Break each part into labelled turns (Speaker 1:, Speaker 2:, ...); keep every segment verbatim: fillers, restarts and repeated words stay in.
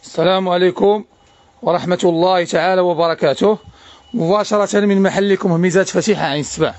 Speaker 1: السلام عليكم ورحمة الله تعالى وبركاته. مباشرة من محلكم هميزات فتيحة عين السبع.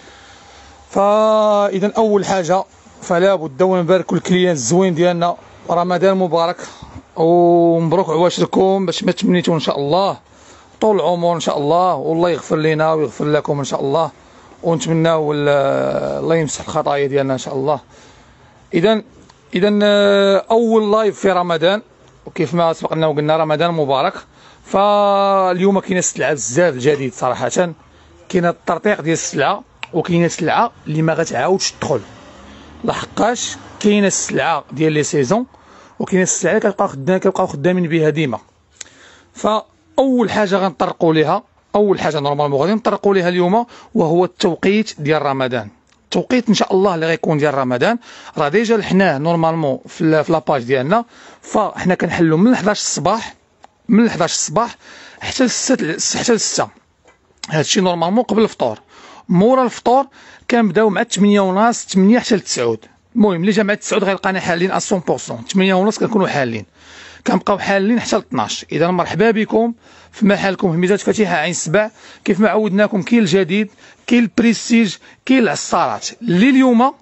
Speaker 1: فإذا أول حاجة فلا بد ونباركوا الكليان الزوين ديالنا، رمضان مبارك ومبروك عواشركم باش ما تمنيتوا إن شاء الله طول العمر إن شاء الله، والله يغفر لنا ويغفر لكم إن شاء الله، ونتمناو الله يمسح الخطايا ديالنا إن شاء الله. إذا إذا أول لايف في رمضان، وكيف ما سبقنا وقلنا رمضان مبارك. فاليوم كاينه السلعه بزاف الجديد صراحه، كاينه الترطيق ديال السلعه، وكاينه السلعه اللي ما غتعاودش تدخل، لحقاش كاينه السلعه ديال لي سيزون، وكاينه السلعه اللي كتبقاو خدامين كتبقاو خدامين بها ديما. فاول حاجه غنطرقوا ليها، اول حاجه نورمالمون غادي نطرقوا ليها اليوم، وهو التوقيت ديال رمضان. التوقيت ان شاء الله اللي غيكون ديال رمضان راه ديجا لحناه نورمالمون في في لاباج ديالنا. فاحنا كنحلوا من حداش الصباح، من حداش الصباح حتى لستة حتى لستة، هادشي نورمالمون قبل الفطور. مورا الفطور كنبداو مع ثمانية ونص، ثمانية حتى لتسعود. المهم اللي جا مع تسعود غيلقانا حالين مية بالمية، ثمانية ونص كنكونوا حالين، كنبقاو حالين حتى ل اثناش. اذا مرحبا بكم في محلكم هميزات فتيحة عين السبع. كيف ما عودناكم كاين الجديد، كاين البريستيج، كاين العصارات. اللي اليوم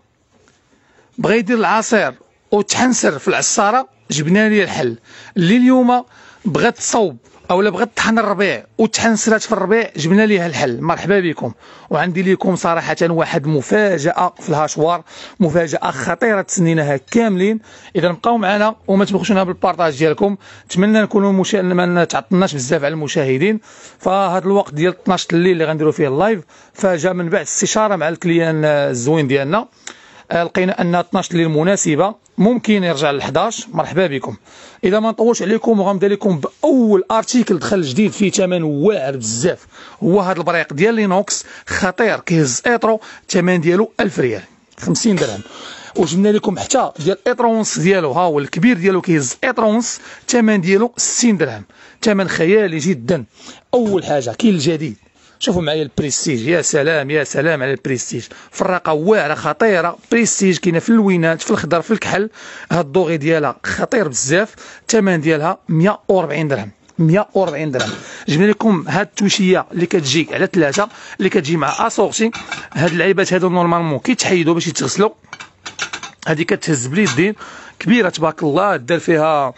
Speaker 1: بغا يدير العصير وتحنسر في العصاره جبنا ليه الحل. اللي اليوم بغات تصوب اولا بغات تطحن الربيع وتحنسرات في الربيع جبنا ليها الحل. مرحبا بكم. وعندي لكم صراحه واحد مفاجاه في الهاشوار، مفاجاه خطيره تسنيناها كاملين. اذا بقاو معنا وما تبخسونا بالبارطاج ديالكم. نتمنى نكونوا مشا... ما تعطلناش بزاف على المشاهدين. فهذا الوقت ديال اثناش الليل اللي غنديروا فيه اللايف، فجا من بعد استشاره مع الكليان الزوين ديالنا، لقينا ان اثناش الليل مناسبه، ممكن يرجع ل حداش. مرحبا بكم. اذا ما نطولش عليكم وغنبدا لكم باول ارتيكل دخل جديد فيه ثمن واعر بزاف، هو هذا البريق ديال لينوكس خطير كيهز ايترو، الثمن ديالو ألف ريال خمسين درهم. وجبنا لكم حتى ديال ايترونس ديالو، ها هو الكبير ديالو كيهز ايترونس، الثمن ديالو ستين درهم، ثمن خيالي جدا. اول حاجه كاين الجديد، شوفوا معايا البريستيج، يا سلام يا سلام على البريستيج، فراقه واعره خطيره. بريستيج كاينه في اللوينات، في الخضر، في الكحل. هاد الدوغي ديالها خطير بزاف، الثمن ديالها مية وأربعين درهم، مية وأربعين درهم. جبنا لكم هاد التوشيه اللي كتجي على ثلاثه، اللي كتجي مع اسورتي. هاد اللعيبات هادو نورمالمون كيتحيدوا باش يتغسلوا. هادي كتهز باليدين، كبيره تبارك الله، دار فيها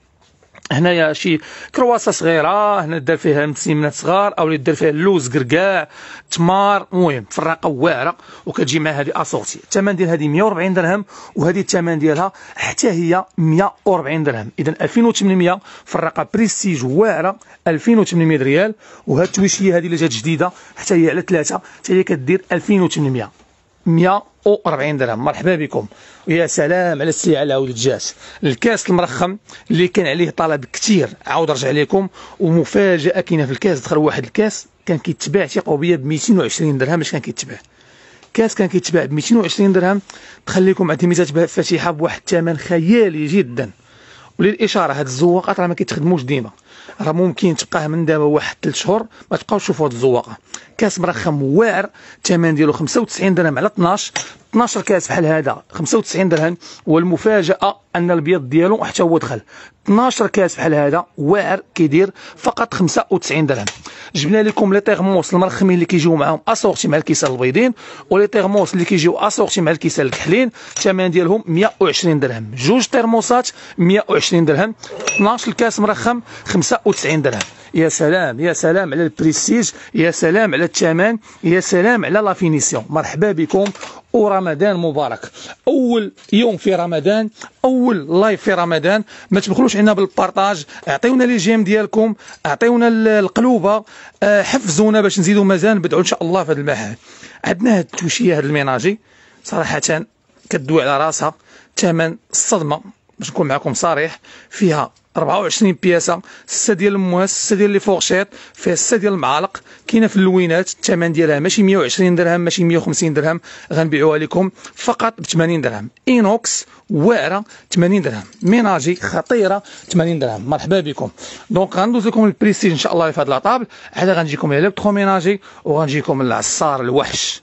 Speaker 1: هنايا شي كرواسه صغيره، هنا دار فيها مسيمنات صغار، او اللي دار فيها اللوز كركاع تمار. المهم فراقه واعره، وكتجي مع هذه اسورتي. الثمن ديال هذه مية وأربعين درهم، وهذه الثمن ديالها حتى هي مية وأربعين درهم. اذا ألفين وثمنمية فراقه بريستيج واعره، ألفين وثمنمية ريال. وهذه التويشيه هذه اللي جات جديده حتى هي على ثلاثه، حتى هي كدير ألفين وثمنمية، مية وأربعين درهم. مرحبا بكم. ويا سلام على السلعه اللي عاودت جات. الكاس المرخم اللي كان عليه طلب كثير عاود رجع لكم، ومفاجاه كاينه في الكاس. دخل واحد الكاس كان كيتباع ثقوا بيا ب مئتين وعشرين درهم، باش كان كيتباع كاس كان كيتباع ب مئتين وعشرين درهم، دخل لكم عند ميزات فاتحه بواحد الثمن خيالي جدا. وللاشاره هاد الزواقات راه ما كيتخدموش ديما، راه ممكن تبقاه من دابا واحد ثلاث شهور ما تبقاوش تشوفوا هاد الزواقه. كاس مرخم واعر، الثمن ديالو خمسة وتسعين درهم على اثناش، اثناش كاس بحال هذا خمسة وتسعين درهم. والمفاجاه ان البيض ديالو حتى هو دخل، اثناش كاس بحال هذا واعر كيدير فقط خمسة وتسعين درهم. جبنا لكم لي تيرموس المرخمين اللي كيجيو معاهم اسورتي مع الكيسان البيضين، ولي تيرموس اللي كيجيو اسورتي مع الكيسان الكحلين، الثمن ديالهم مية وعشرين درهم. جوج تيرموسات مية وعشرين درهم، اثناش الكاس مرخم خمسة وتسعين درهم. يا سلام يا سلام على البريستيج، يا سلام على الثمن، يا سلام على لا فينيسيون. مرحبا بكم ورمضان مبارك. اول يوم في رمضان، اول لايف في رمضان. ما تبخلوش علينا بالبارطاج، اعطيونا لي جيم ديالكم، اعطيونا القلوبه، حفزونا باش نزيدوا مازال نبدعوا ان شاء الله في هذا المحل. عندنا هاد التوشيه هاد الميناجي صراحه كدوي على راسها، ثمن الصدمه باش نكون معكم صريح. فيها أربعة وعشرين بياسه، ستة ديال المواس، ستة ديال لي فورشيط، فيها ستة ديال المعالق، كاينه في اللوينات. الثمن ديالها ماشي مية وعشرين درهم، ماشي مية وخمسين درهم، غنبيعوها لكم فقط ب ثمانين درهم. اينوكس واعره ثمانين درهم، ميناجي خطيره ثمانين درهم. مرحبا بكم. دونك غندوز لكم البريستيج ان شاء الله في هذا لاطابل، عاد غنجيكم الكترو ميناجي، وغنجيكم العصار الوحش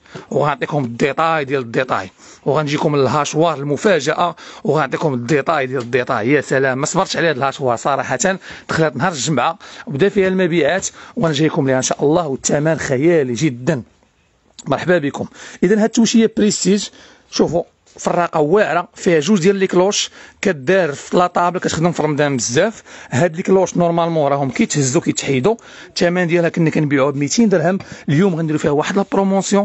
Speaker 1: وغنعطيكم الديتاي ديال الديتاي، وغنجيكم للهاشوار المفاجاه وغنعطيكم الديتاي ديال الديتاي. يا سلام، ما صبرتش على هذا الهاشوار صراحه، دخلت نهار الجمعه وبدا فيها المبيعات وانا جايكم ليها ان شاء الله، والثمن خيالي جدا. مرحبا بكم. اذا هاد التوشيه بريستيج، شوفوا فراقه واعره فيها جوج ديال لي كلوش كدار في لاطابل، كتخدم في رمضان بزاف. هاد لي كلوش نورمالمون راهم كيتهزوا كيتحيدوا، الثمن ديالها كنا كنبيعوها ب مئتين درهم، اليوم غنديروا فيها واحد لا بروموسيون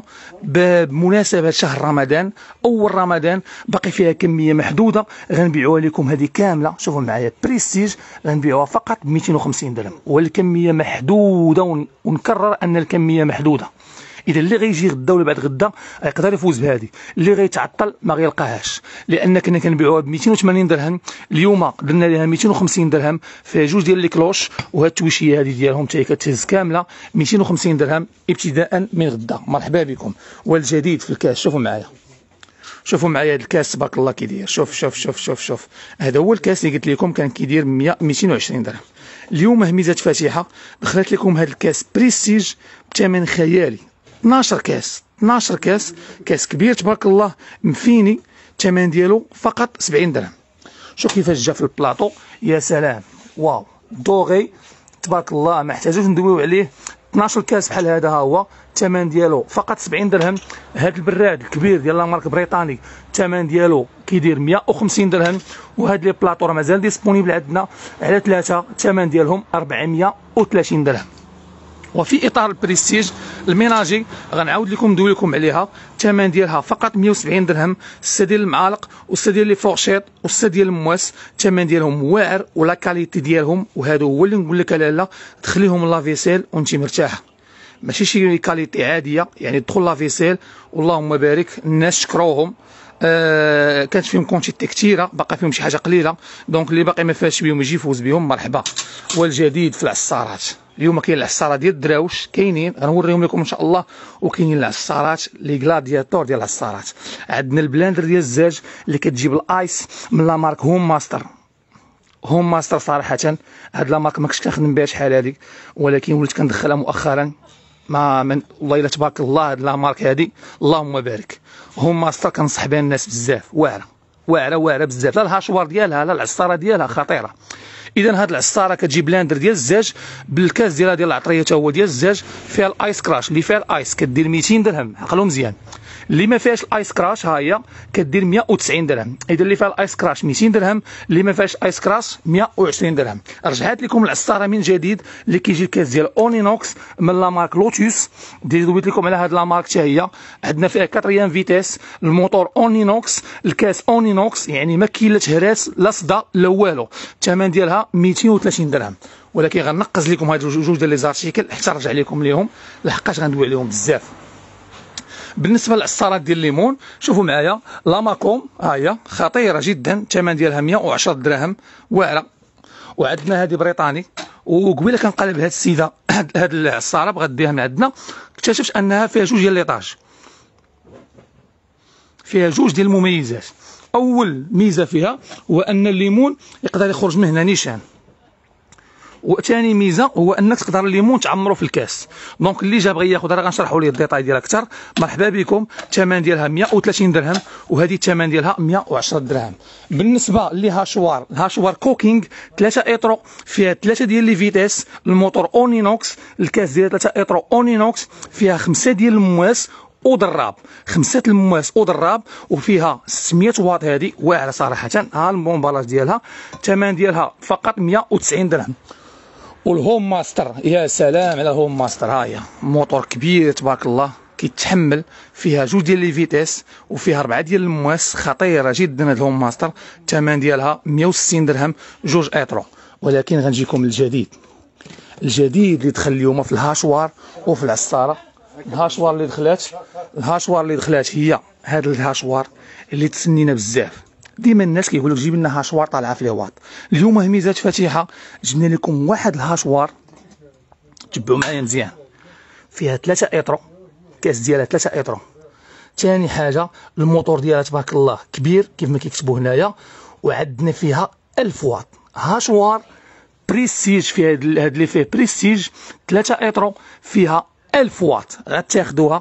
Speaker 1: بمناسبه شهر رمضان، اول رمضان، باقي فيها كميه محدوده، غنبيعوها لكم هذه كامله. شوفوا معايا بريستيج غنبيعوها فقط ب مئتين وخمسين درهم، والكميه محدوده، ونكرر ان الكميه محدوده. اذا اللي غيجي غدا ولا بعد غدا يقدر يفوز بهذه، اللي غيتعطل ما غيلقاهاش، لان كنا كنبيعوها ب مئتين وثمانين درهم، اليوم درنا لها مئتين وخمسين درهم، فيها جوج ديال لي كلوش، وهاد التويشيه هذه ديالهم حتى هي كتهز كامله مئتين وخمسين درهم ابتداء من غدا. مرحبا بكم. والجديد في الكاس، شوفوا معايا، شوفوا معايا هذا الكاس تبارك الله كي داير، شوف شوف شوف شوف شوف هذا هو الكاس اللي قلت لكم كان كيدير مئتين وعشرين درهم. اليوم هميزه فاتحه دخلت لكم هذا الكاس بريستيج بثمن خيالي، اثناش كاس، اثناش كاس، كاس كبير تبارك الله مفيني، الثمن ديالو فقط سبعين درهم. شوف كيفاش جا في البلاطو، يا سلام، واو دوغي تبارك الله، ما احتاجوش ندويو عليه. اثناش كاس بحال هذا ها هو، الثمن ديالو فقط سبعين درهم. هذا البراد الكبير ديال لا مارك بريطاني الثمن ديالو كيدير مئة وخمسين درهم، وهاد لي بلاطو راه مازال ديسپونيبل عندنا على ثلاثه، الثمن ديالهم أربعمئة وثلاثين درهم. وفي اطار البريستيج الميناجي غنعاود لكم ندوي لكم عليها، الثمن ديالها فقط مئة وسبعين درهم، السته ديال المعالق والسته ديال لي فورشيط والسته ديال المواس، الثمن ديالهم واعر ولا كاليتي ديالهم، وهذا هو اللي نقول لك لالا تخليهم لافيسيل وانت مرتاح، ماشي شي كاليتي عاديه، يعني تدخل لافيسيل اللهم بارك الناس شكروهم. آه كانت فيهم كونتيتي كثيره، باقي فيهم شي حاجه قليله، دونك اللي باقي ما فاش بهم يجي يفوز بهم مرحبا. والجديد في العصارات، اليوم كاين العصاره ديال الدراوش كاينين، غنوريهم لكم ان شاء الله، وكاينين العصارات لي غلادياتور ديال العصارات. عندنا البلاندر ديال الزاج اللي كتجيب الايس من لا مارك هوم ماستر، هوم ماستر صراحه هاد لا مارك ما كنتش كنخدم بها شحال هذيك، ولكن وليت كندخلها مؤخرا، ما من والله الا تبارك الله هاد لا مارك هادي اللهم بارك. هوم ماستر كنصح بها الناس بزاف، واعره واعره واعره بزاف، لا الهاشوار ديالها لا العصاره ديالها خطيره. اذا هاد العصاره كتجي بلاندر ديال الزاج بالكاس ديالها ديال العطريه حتى هو ديال الزاج، فيها الايس كراش، اللي فيها الايس كدير مئتين درهم، عقلوا مزيان. اللي ما فيهاش الايس كراش ها هي كدير مئة وتسعين درهم. اذا اللي فيها الايس كراش مئتين درهم، اللي ما فيهاش ايس كراش مئة وعشرين درهم. رجعت لكم العصاره من جديد اللي كيجي الكاس ديال اونينوكس من لا مارك لوتوس، دويت لكم على هاد لا مارك حتى هي، عندنا فيها كاتريام فيتيس، الموتور اونينوكس، الكاس اونينوكس، يعني ما كاين لا تهراس لا صدى لا والو، الثمن ديالها مئتين وثلاثين درهم. ولكن غنقز لكم هاد جوج ديال لي زارتيكل حتى نرجع لكم ليهم لحقاش غندوي عليهم بزاف. بالنسبه للعصارات ديال الليمون، شوفوا معايا لاماكوم ها هي خطيره جدا، الثمن ديالها مئة وعشرة دراهم، واعره. وعندنا هذه بريطاني، وقبيله كنقلب هذه السيده هذه العصاره بغات ديها من عندنا، اكتشفت انها فيها جوج ديال ليطاج، فيها جوج ديال المميزات. اول ميزه فيها هو ان الليمون يقدر يخرج من هنا نيشان، وثاني ميزه هو انك تقدر الليمون تعمرو في الكاس. دونك اللي جا بغى ياخذ راه غنشرحوا ليه الديتاي ديالها اكثر، مرحبا بكم. الثمن ديالها مئة وثلاثين درهم، وهذه الثمن ديالها مئة وعشرة دراهم. بالنسبه لهاشوار، الهاشوار كوكينغ ثلاثة ايترو، فيها ثلاثه ديال لي فيتيس، الموتور اونينوكس، الكاس ديالها ثلاثة ايترو اونينوكس، فيها خمسه ديال المواس ودراب، خمسه المواس ودراب، وفيها ستمئة واط، هذه واعره صراحه. ها البومبالاج ديالها، الثمن ديالها فقط مئة وتسعين درهم. والهوم ماستر، يا سلام على الهوم ماستر، ها هي موتور كبير تبارك الله كيتحمل، فيها جوج ديال لي فيتيس وفيها اربعه ديال المواس، خطيره جدا هاد الهوم ماستر، الثمن ديالها مئة وستين درهم، جوج ايترو. ولكن غنجيكم للجديد، الجديد اللي دخل اليوم في الهاشوار وفي العصاره. الهاشوار اللي دخلات، الهاشوار اللي دخلات هي هذا الهاشوار اللي تسنينا بزاف، ديما الناس كيقولوا جيب لنا هاشوار طالعه في لي واط. اليوم هميزات فاتحه جبنا لكم واحد الهاشوار، تبعوا معايا مزيان، فيها ثلاثة ايترو، الكاس ديالها ثلاثة ايترو. ثاني حاجه الموتور ديالها تبارك الله كبير كيف ما كيكتبوا هنايا، وعندنا فيها ألف واط. هاشوار بريستيج، فيها هاد اللي فيه بريستيج ثلاثة ايترو، فيها ألف واط، غتاخدوها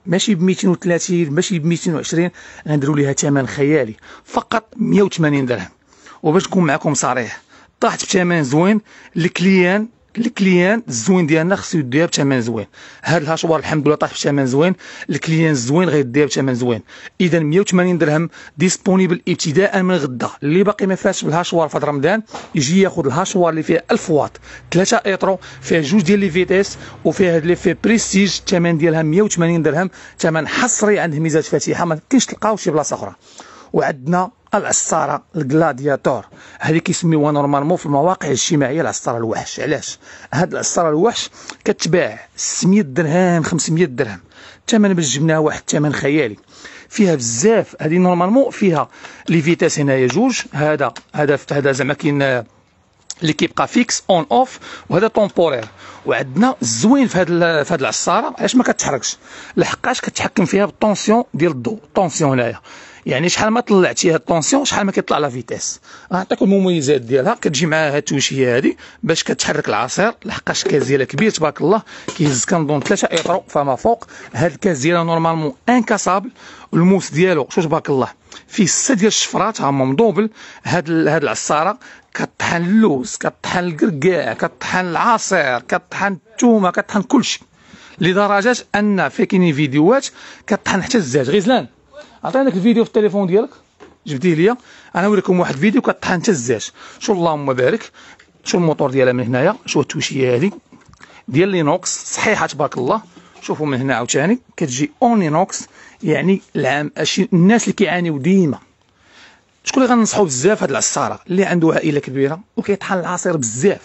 Speaker 1: ماشي ب مئتين وثلاثين ماشي ب مئتين وعشرين، غنديروا ليها ثمن خيالي فقط مئة وثمانين درهم. وباش نكون معكم صريح طاحت بثمن زوين. الكليان الكليان الزوين ديالنا خصو يديها بثمن زوين. هاد الهاشوار الحمد لله طاح بثمن زوين، الكليان الزوين غيديها بثمن زوين. اذا مئة وثمانين درهم ديسپونيبل ابتداء من غدا. اللي باقي ما فاتش بالهاشوار في رمضان يجي ياخذ الهاشوار اللي فيها ألف واط ثلاثة ايترو، فيها جوج ديال لي فيتيس وفيها هاد لي في بريستيج، الثمن ديالها مئة وثمانين درهم، ثمن حصري عند ميزات فاتحه ما كاينش تلقاو شي بلاصه اخرى. وعندنا العصاره الكلادياتور، هذه كيسميوها نورمالمون في المواقع الاجتماعيه العصاره الوحش. علاش؟ هاد العصاره الوحش كتباع ستمئة درهم خمسمئة درهم، الثمن باش جبناها واحد الثمن خيالي. فيها بزاف، هذه نورمالمون فيها لي فيتاس هنايا جوج، هذا هذا هذا زعما كاين اللي كيبقى فيكس اون اوف وهذا طومبورير. وعندنا الزوين في هذه في هذه العصاره علاش ما كتحركش، لحقاش كتحكم فيها بالطونسيون ديال الضوء. الطونسيون هنايا يعني شحال ما طلعتيها الطونسيون شحال ما كيطلع لا فيتيس. غنعطيك المميزات ديالها. كتجي معاها التوشيه هذه باش كتحرك العصير، لحقاش الكاس ديالها كبير تبارك الله، كيهز كنظن ثلاثة ايترو فما فوق. هاد الكاس ديالها نورمالمون انكاسابل، والموس ديالو شوف تبارك الله فيه ستة ديال الشفرات هما مدوبل. هاد هاد العصاره كطحن اللوز، كطحن الكركاع، كطحن العصير، كطحن الثومه، كطحن كلشي، لدرجه ان في كاينين فيديوهات كطحن حتى الزاج. غزلان عطيني داك الفيديو في التليفون ديالك جبتيه ليا، انا نوريكم واحد الفيديو كطحن حتى الزاج. شو اللهم بارك، شو الموتور ديالها من هنايا، شو التوشيه هذه ديال لينوكس صحيحه تبارك الله. شوفوا من هنا عاوتاني كتجي اون لينوكس، يعني العام الناس اللي كيعانيو ديما. شكون اللي غننصحوا بزاف هاد العصاره؟ اللي عنده عائله كبيره وكيطحن العصير بزاف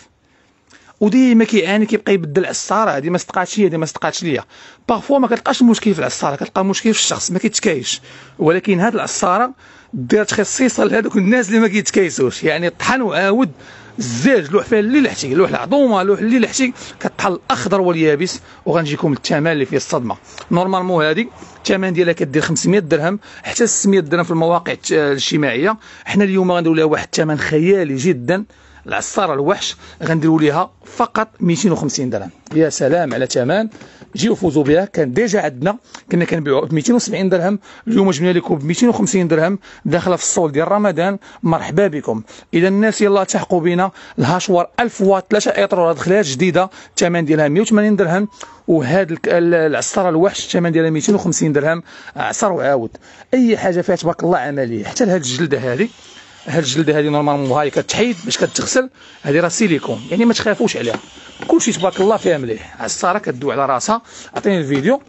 Speaker 1: وديما كيعاني كيبقى يبدل العصاره، هذه ما صدقاتش ليا، هذه ما صدقاتش ليا. باغفوا ما كتلقاش المشكل في العصاره، كتلقى المشكل في الشخص ما كيتكايش. ولكن هاد العصاره دارت خصيصه لهذوك الناس اللي ما كيتكايسوش، يعني طحن وعاود الزاج، لوح فيها اللي لحتي، لوح العظومه، لوح اللي لحتي، كطحن الاخضر واليابس. وغنجيكم الثمن اللي فيه الصدمه. نورمالمون هذه الثمن ديالها كدير خمسمئة درهم حتى ستمئة درهم في المواقع الاجتماعيه. حنا اليوم غنديروا لها واحد الثمن خيالي جدا. العصاره الوحش غنديروا ليها فقط مئتين وخمسين درهم. يا سلام على ثمن، جيو فوزوا بها. كان ديجا عندنا كنا كنبيعوها ب مئتين وسبعين درهم، اليوم جبنا لكم ب مئتين وخمسين درهم داخله في الصول ديال رمضان. مرحبا بكم. اذا الناس يلاه التحقوا بنا. الهاشوار ألف واط ثلاثة ايترو دخلات جديده، الثمن ديالها مئة وثمانين درهم. وهاد العصاره الوحش الثمن ديالها مئتين وخمسين درهم. عصر وعاود اي حاجه فيها تبارك الله عمليه. حتى لهاد الجلده هذه، هاد الجلده هذه نورمالمون هاي كتحيد باش كتغسل، هذه راه سيليكون يعني ما تخافوش عليها، كلشي تبارك الله فيها مليح. عصاره كدوي على راسها. عطيني الفيديو،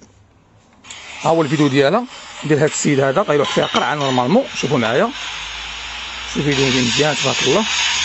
Speaker 1: ها هو الفيديو ديالها ديال هاد السيد هذا غيروح فيها قرعه نورمالمون. شوفوا معايا شوف الفيديو مزيان تبارك الله.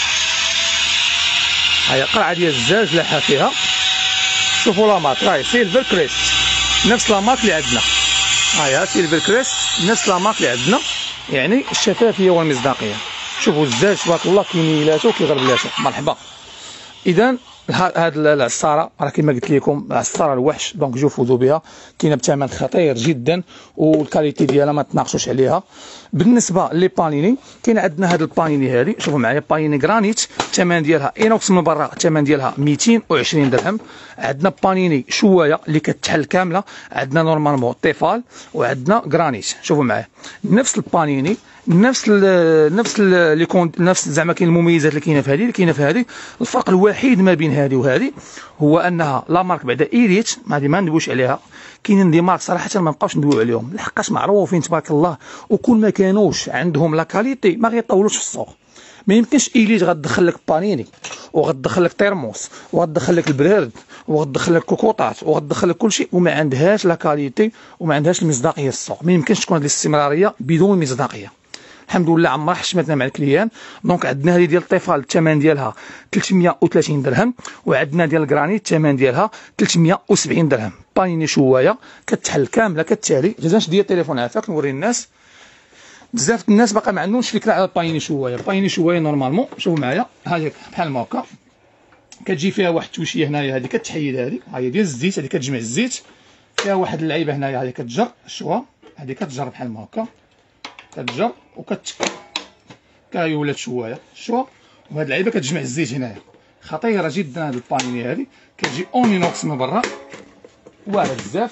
Speaker 1: هاي قرعه ديال الزاج لاحها فيها. شوفوا لا مارك راهي سيلفر كريست، نفس لا مارك اللي عندنا. هايا سيلفر كريست نفس لا مارك اللي عندنا، يعني الشفافيه والمصداقيه. شوفوا الزاج تبارك الله كينيلاتو كيغربلاتو. مرحبا. اذا هاد العصاره راه كما قلت لكم العصاره الوحش، دونك جو فوزوا بها. كاينه بثمن خطير جدا والكاليتي ديالها ما تناقشوش عليها. بالنسبه لي بانيني كاين عندنا هاد البانيني هذه، شوفوا معايا بانيني جرانيت، الثمن ديالها اينوكس من برا، الثمن ديالها مئتين وعشرين درهم. عندنا بانيني شوايه اللي كتحل كامله، عندنا نورمالمون طيفال وعندنا جرانيت. شوفوا معايا نفس البانيني، نفس ال نفس ال نفس زعما كاين المميزات اللي كاينه في هذه اللي كاينه في هذه. الفرق الوحيد ما بين هذه وهذه هو انها لا مارك بعدا ايريت، هذه ما ندويش عليها. كاينين دي مارك صراحه ما نبقاوش ندويو عليهم لحقاش معروفين تبارك الله، وكل ما كانوش عندهم لا كاليتي ما غيطولوش في السوق. ما يمكنش ايليت غتدخل لك بانيني وغتدخل لك تيرموس وغتدخل لك البرارد وغتدخل لك كوكوطات وغتدخل لك كلشي وما عندهاش لا كاليتي وما عندهاش المصداقيه في السوق. ما يمكنش تكون هذه الاستمراريه بدون مصداقيه. الحمد لله عمرها حشمتنا مع الكليان. دونك عندنا هذه ديال الطيفال الثمن ديالها ثلاثمئة وثلاثين درهم، وعندنا ديال الكرانيت الثمن ديالها ثلاثمئة وسبعين درهم. بانيني شوايه كتحل كامله كالتالي. جازاش ديال التليفون عافاك نوري الناس. بزاف الناس باقا ما عندهمش فكره على البانيني شوايه. البانيني شوايه نورمالمون شوفوا معايا هذيك بحال ما هكا كتجي فيها واحد التوشيه هنايا، هذه كتحيد، هذه هي ديال الزيت، هذه كتجمع الزيت فيها واحد اللعيبه هنايا، هذه كتجر الشوا، هذه كتجر بحال ما هكا كتجر وكت كاهي ولات شوايه الشوا. وهاد اللعيبه كتجمع الزيت هنايا. خطيره جدا هاد البانيني هذه. كتجي اونينوكس من برا واعره بزاف،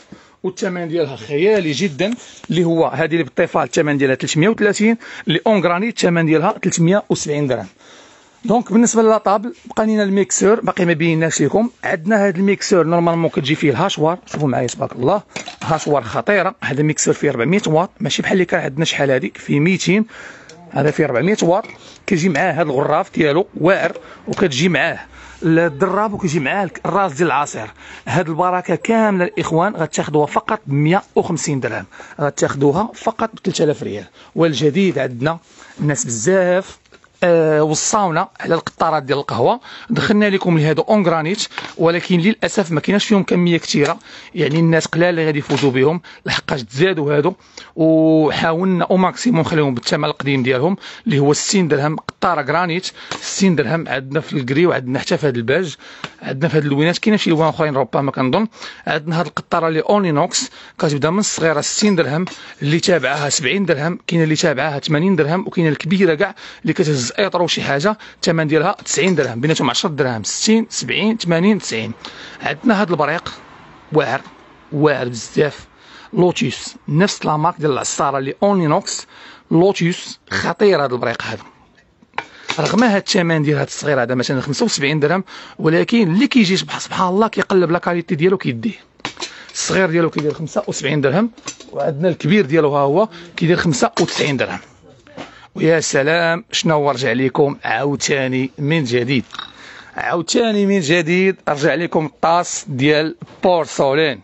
Speaker 1: والثمن ديالها خيالي جدا، اللي هو هذه اللي بالطيفال الثمن ديالها ثلاثمية وثلاثين، اللي اون غرانيت الثمن ديالها ثلاثمية وسبعين درهم. دونك بالنسبه للاطابل بقى لينا الميكسور باقي ما بيناش لكم. عندنا هذا الميكسور نورمالمون كتجي فيه الهاشوار، شوفوا معايا تبارك الله، هاشوار خطيره. هذا الميكسور فيه أربعمية واط، ماشي بحال اللي كان عندنا شحال هذيك فيه ميتين، هذا فيه أربعمية واط. كيجي معاه هذا الغراف ديالو واعر، وكتجي معاه الدراب، وكيجي معاه الراس ديال العصير. هاد البركه كامله الاخوان غتاخذوها فقط ب مية وخمسين درهم، غتاخذوها فقط ب ثلاثة آلاف ريال. والجديد عندنا الناس بزاف أه وصاونا على القطارات ديال القهوه، دخلنا لكم لهادو اون غرانيت، ولكن للاسف ما كايناش فيهم كميه كثيره، يعني الناس قلال اللي غادي يفوزوا بهم لحقاش تزادوا هادو، وحاولنا او ماكسيموم نخليهم بالثمن القديم ديالهم اللي هو ستين درهم قطاره غرانيت. ستين درهم عندنا في الكري، وعندنا حتى في هذا الباج، عندنا في هذه اللوينات، كاينه شي لوان اخرين ربما كنظن. عندنا هذه القطاره اللي اونينوكس كتبدا من الصغيره ستين درهم، اللي تابعها سبعين درهم، كاينه اللي تابعها ثمانين درهم، وكاينه الكبيره كاع اللي كتهز ايطر وشي حاجه الثمن ديالها تسعين درهم، بيناتهم عشرة دراهم، ستين سبعين ثمانين تسعين. عندنا هذا البريق واعر واعر بزاف، لوتيوس نفس لا مارك ديال العصاره اللي اونينوكس، لوتيوس خطير هذا البريق هذا، رغم هذا الثمن ديال هذا الصغير هذا مثلا خمسة وسبعين درهم، ولكن اللي كيجي سبحان الله كيقلب لا كاليتي ديالو كيديه. الصغير ديالو كيدير خمسة وسبعين درهم، وعندنا الكبير ديالو ها هو كيدير خمسة وتسعين درهم. ويا سلام شنو رجع لكم عاوتاني من جديد، عاوتاني من جديد رجع لكم الطاس ديال بورسولين.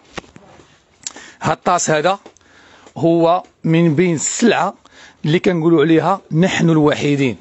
Speaker 1: هاد الطاس هذا هو من بين السلعه اللي كنقولوا عليها نحن الوحيدين،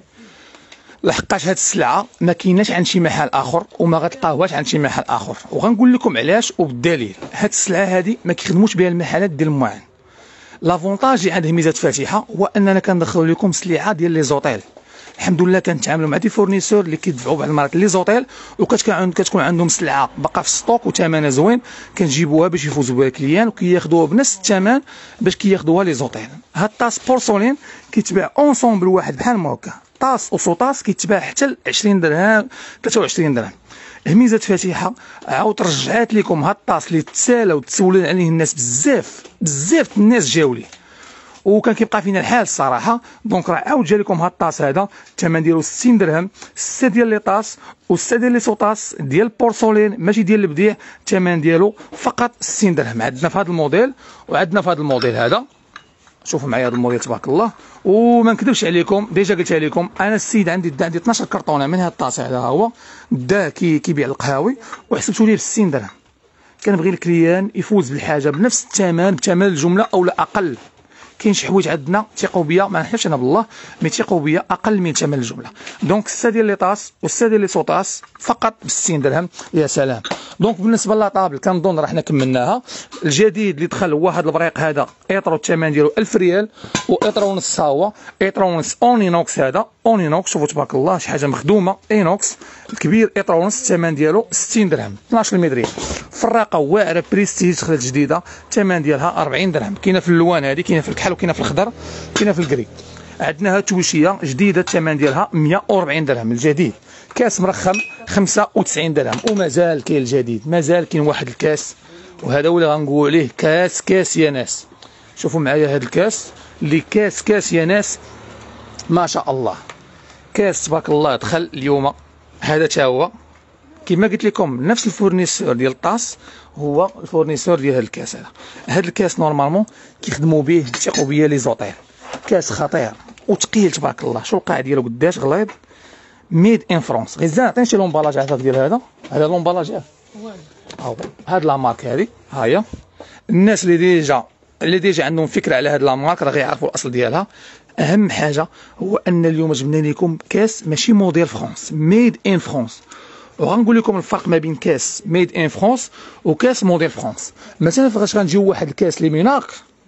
Speaker 1: لحقاش هاد السلعه ما كايناش عند شي محل اخر، وما غتلقاوهاش عند شي محل اخر، وغنقول لكم علاش وبالدليل. هاد السلعه هذه ما كيخدموش بها المحلات ديال المعان. لافونتاج اللي عندها ميزات فاتحه هو اننا كندخلوا لكم سلعه ديال لي زوطيل. الحمد لله كنتعاملوا مع دي فورنيسور اللي كيدفعوا بعض المرات لي زوطيل، وكتكون كتكون عندهم سلعه باقا في ستوك وثمنها زوين، كنجيبوها باش يفوزوا بها الكليان وكياخذوها بنفس الثمن باش كياخذوها لي زوطيل. هاد الطاس بورسولين كيتباع اونسومبل واحد بحال ما هكا، طاس وسوطاس كيتباع حتى ل عشرين درهم ثلاثة وعشرين درهم. الميزات فاتحه عاود رجعات لكم هاد الطاس اللي تسالى وتسولوا عليه الناس بزاف بزاف الناس جاوا ليه، وكان كيبقى فينا الحال الصراحه. دونك راه عاود جا لكم هاد الطاس هذا الثمن ديالو ستين درهم، ستة ديال لي طاس وستة ديال لي سوطاس ديال بورسولين ماشي ديال البديع، الثمن ديالو فقط ستين درهم. عندنا في هذا الموديل وعندنا في هذا الموديل هذا، شوفوا معايا هذا الموديل تبارك الله. وما نكذبش عليكم ديجا قلتها لكم، انا السيد عندي دا عندي اثناش كرطونه من هذا الطاس هذا هو دا كي كيبيع القهاوي، وحسبتو ليه ب ستين درهم. كنبغي الكليان يفوز بالحاجه بنفس الثمن بثمن الجمله او لا اقل. كاين شي حوايج عندنا ثقوا بيا، ما نحلفش انا بالله، مي ثقوا بيا اقل من ثمن الجمله. دونك ستة ديال لي طاس وستة ديال لي سوطاس فقط ب ستين درهم. يا سلام. دونك بالنسبه للاطابل كنظن راه حنا كملناها. الجديد اللي دخل هو هذا البريق هذا، ايطرو الثمن ديالو ألف ريال، وايطرو ونص هو ايطرو ونص اونينوكس. هذا اونينوكس شوفوا تبارك الله شي حاجه مخدومه اينوكس. الكبير ايطرو ونص الثمن ديالو ستين درهم، اثناش متر. فراقه واعره بريستيج دخلت جديده الثمن ديالها أربعين درهم. كاينه في اللوان هذه، كاينه في الكحل وكاينه في الخضر كاينه في الكري. عندنا هاد التويشيه جديده الثمن ديالها مية وأربعين درهم. الجديد كاس مرخم خمسة وتسعين درهم، ومازال كاين الجديد، مازال كاين واحد الكاس، وهذا هو اللي غنقول عليه كاس كاس يا ناس. شوفوا معايا هاد الكاس اللي كاس كاس يا ناس ما شاء الله. كاس تبارك الله دخل اليوم هذا تا هو كما قلت لكم نفس الفورنيسور ديال الطاس هو الفورنيسور ديال هذا الكاس هذا. هذا الكاس نورمالمون كيخدموا به ثقوا بيا لي زوطيل. كاس خطير وثقيل تبارك الله. شو القاع ديالو قداش غليظ، ميد ان فرونس. غير عطيني شي لومبالاج عافاك ديال هذا هذا لومبالاج ها هو هاد لا مارك هذه ها هي. الناس اللي ديجا اللي ديجا عندهم فكره على هاد لا مارك راه غيعرفوا الاصل ديالها. اهم حاجه هو ان اليوم جبنا لكم كاس ماشي موديل فرونس، ميد ان فرونس. وغنقول لكم الفرق ما بين كاس ميد ان فرونس وكاس موديل فرونس. مثلا فاش غنجيو واحد الكاس لي ميناك،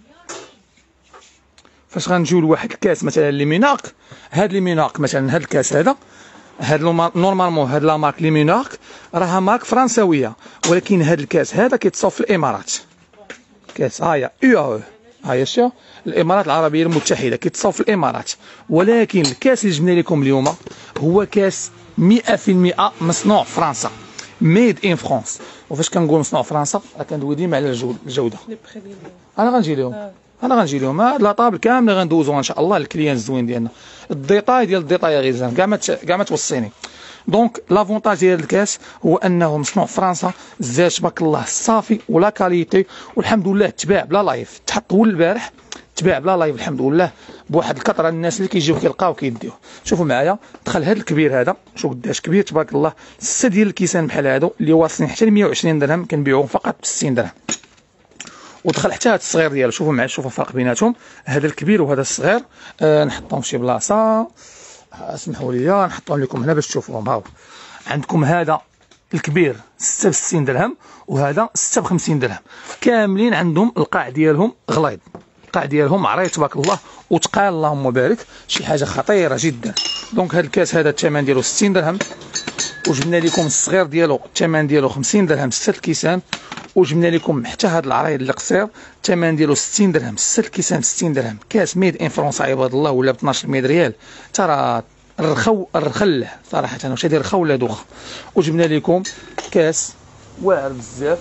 Speaker 1: فاش غنجيو لواحد الكاس مثلا لي ميناك، هاد لي ميناك مثلا هاد الكاس هذا هاد نورمالمون هاد لا مارك لي ميناك راها مارك فرنساويه، ولكن هاد الكاس هذا كيتصاوب في الامارات. كاس هاهي يو هاهي شو الامارات العربيه المتحده كيتصاوب في الامارات. ولكن الكاس اللي جبنا لكم اليوم هو كاس مئة في المئة مصنوع في فرنسا، ميد ان فرانس. وفاش كنقول مصنوع فرنسا راه كندوي ديما على الجوده. انا غنجي لهم آه. انا غنجي لهم هاد لاطابل كامله غندوزوها ان شاء الله للكليان الزوين ديالنا. الديطاي ديال الديطاي يا غيزان كاع ما كاع ما توصيني. دونك لافونتاج ديال الكاس هو انه مصنوع في فرنسا، الزاج تبارك الله صافي ولا كاليتي، والحمد لله تباع بلا لايف، تحط هو البارح تباع بلا لايف الحمد لله بواحد الكثره الناس اللي كيجيو كيلقاو كيديوه. شوفوا معايا دخل هذا الكبير هذا، شوف قداش كبير تبارك الله، سته ديال الكيسان بحال هادو اللي واصلين حتى ل مية وعشرين درهم كنبيعوهم فقط ب ستين درهم. ودخل حتى هذا الصغير ديالو، شوفوا معايا شوفوا الفرق بيناتهم، هذا الكبير وهذا الصغير. آه نحطهم شي بلاصه، اسمحوا لي نحطهم لكم هنا باش تشوفوهم. هاو عندكم هذا الكبير ستة وستين درهم وهذا ستة وخمسين درهم، كاملين عندهم القاع ديالهم غليظ، القاع ديالهم عريض تبارك الله وتقال اللهم بارك، شي حاجه خطيره جدا. دونك هذا الكاس هذا الثمن ديالو ستين درهم، وجبنا لكم الصغير ديالو الثمن ديالو خمسين درهم ستة الكيسان، وجبنا لكم حتى هذا العريض القصير الثمن ديالو ستين درهم ستة الكيسان ستين درهم. كاس ميد ان فرنسا عباد الله ولا ب اثناش مية ريال، ترى الرخو الرخل صراحه واش هادي رخو ولا دوخه. وجبنا لكم كاس واعر بزاف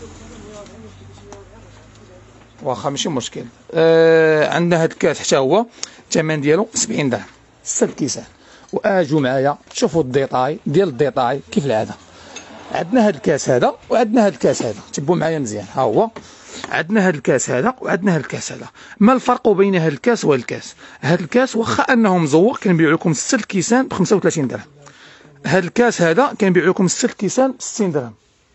Speaker 1: واخا ماشي مشكل. آه عندنا هاد الكاس حتى هو الثمن ديالو سبعين درهم ستة الكيسان. واجوا معايا شوفوا الديطاي ديال الديطاي كيف العاده. عندنا هاد الكاس هذا وعندنا هاد الكاس هذا، تبعوا معايا مزيان. ها هو عندنا هاد الكاس هذا وعندنا هاد الكاس هذا. ما الفرق بين هاد الكاس وهاد الكاس؟ هاد الكاس واخا انه مزوق كنبيعو لكم ستة الكيسان ب خمسة وثلاثين درهم، هاد الكاس هذا كنبيعو لكم ستة الكيسان ب ستين درهم.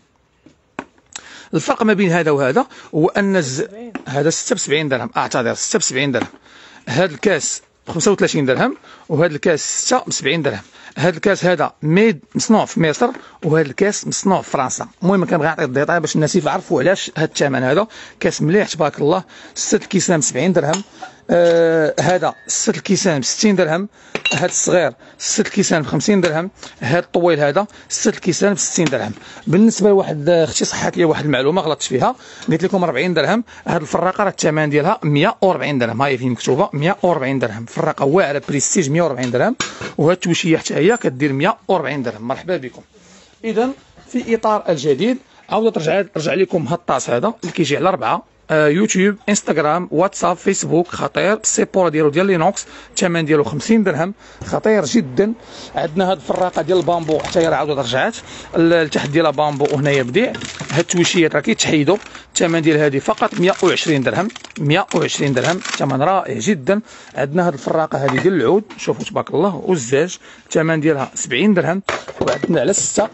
Speaker 1: الفرق ما بين هذا وهذا هو ان الز... هذا ستة بسبعين درهم، اعتذر ستة بسبعين درهم، هاد الكاس ب خمسة وثلاثين درهم وهاد الكاس ستة بسبعين درهم. هاد الكاس هذا ميد مصنوع في مصر وهاد الكاس مصنوع في فرنسا. المهم كنبغي نعطي الديطاي باش الناس يعرفوا علاش هاد الثمن هذا. كاس مليح تبارك الله، ستة الكيسان ب سبعين درهم، آه هذا ستة الكيسان ب ستين درهم، هاد الصغير ستة الكيسان ب خمسين درهم، هاد الطويل هذا ستة الكيسان ب ستين درهم. بالنسبه لواحد اختي صحات لي واحد المعلومه غلطت فيها، قلت لكم أربعين درهم، هاد الفراقه راه الثمن ديالها مية وأربعين درهم، ها هي فين مكتوبه مية وأربعين درهم، فراقه واعره بريستيج مية وأربعين درهم، وهاد التوشيه حتى هي كدير مية وأربعين درهم. مرحبا بكم. اذا في اطار الجديد عاود ترجع رجع لكم هاد الطاس هذا اللي كيجي على اربعه، آه يوتيوب انستغرام واتساب فيسبوك، خطير السيبور ديالو ديال لينوكس الثمن ديالو خمسين درهم، خطير جدا. عندنا هاد الفراقه ديال البامبو حتى هي راه عاودت رجعات لتحت ديالها بامبو، وهنايا بديع. هاد التويشيات راه كيتحيدوا، الثمن ديال هذه فقط مية وعشرين درهم، مية وعشرين درهم ثمن رائع جدا. عندنا هاد الفراقه هذه ديال العود شوفوا تبارك الله والزاج الثمن ديالها سبعين درهم. وعندنا على سته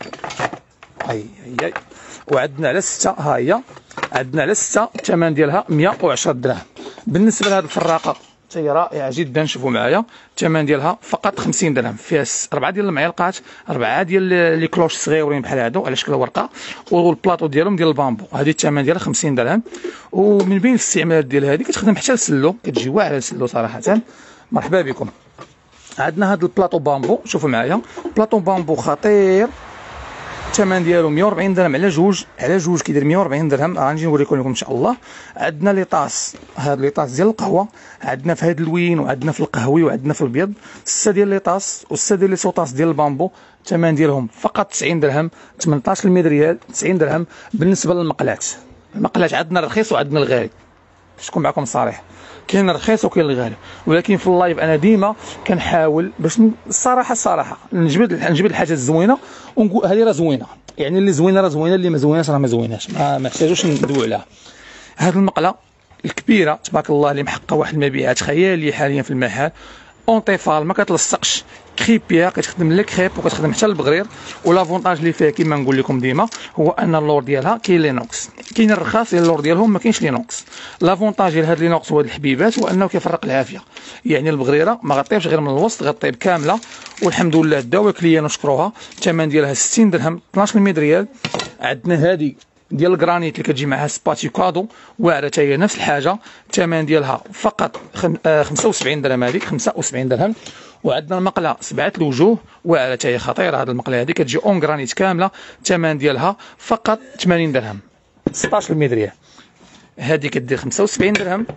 Speaker 1: اي اي وعندنا على سته ها هي عندنا على سته الثمن ديالها مية وعشرة دراهم. بالنسبه لهذه الفراقه حتى هي رائعه جدا، شوفوا معايا الثمن ديالها فقط خمسين درهم، فيها اربعه ديال المعلقات، اربعه ديال لي كلوش صغيورين بحال هادو على شكل ورقه، والبلاطو ديالهم ديال البامبو، هذه الثمن ديالها خمسين درهم. ومن بين الاستعمالات ديال هذه كتخدم حتى للسلو، كتجي واعره للسلو صراحه. مرحبا بكم. عندنا هذا البلاطو بامبو، شوفوا معايا بلاطو بامبو خطير، الثمن ديالو مية وأربعين درهم على جوج، على جوج كيدير مية وأربعين درهم. غنجي نوريكم لكم ان شاء الله. عندنا لي طاس، هاد لي طاس ديال القهوه، عندنا في هاد اللوين وعندنا في القهوي وعندنا في الابيض، سته ديال لي طاس وسته ديال لي سوطاس ديال البامبو، الثمن ديالهم فقط تسعين درهم، ثمنطاش ريال تسعين درهم. بالنسبه للمقلات، المقلات عندنا الرخيص وعندنا الغالي، باش نكون معكم صريح، كاين الرخيص وكاين الغالي، ولكن في اللايف انا ديما كنحاول باش الصراحه الصراحه نجبد نجبد الحاجه الزوينه ونقول هذه راه زوينه، يعني اللي زوينه راه زوينه، اللي ما زويناش راه ما زويناش، ما محتاجوش ندوي عليها. هذه المقله الكبيره تبارك الله اللي محققه واحد المبيعات خياليه حاليا في المحل، اونطيفال ما كتلصقش، كريبيا كتخدم لي كريب وكتخدم حتى البغرير. ولافونتاج اللي فيها كما نقول لكم ديما هو ان اللور ديالها كاين لينوكس، كاين الرخاص ديال اللور ديالهم ما كاينش لينوكس. لافونتاج ديال هاد لينوكس وهاد الحبيبات هو انه كيفرق العافيه، يعني البغريره ما غطيبش غير من الوسط، غطيب كامله، والحمد لله داو كليان نشكروها. الثمن ديالها ستين درهم اثناش ريال. عندنا هذه ديال الجرانيت اللي كتجي معها سباتي كادو واعره حتى هي نفس الحاجه، الثمن ديالها فقط خمسة وسبعين درهم، هذيك خمسة وسبعين درهم. وعندنا المقله سبعه الوجوه واعره حتى هي خطيره، هذه المقله هذه كتجي اون جرانيت كامله، الثمن ديالها فقط ثمانين درهم ستطاش ريال. هذه كدير خمسة وسبعين درهم.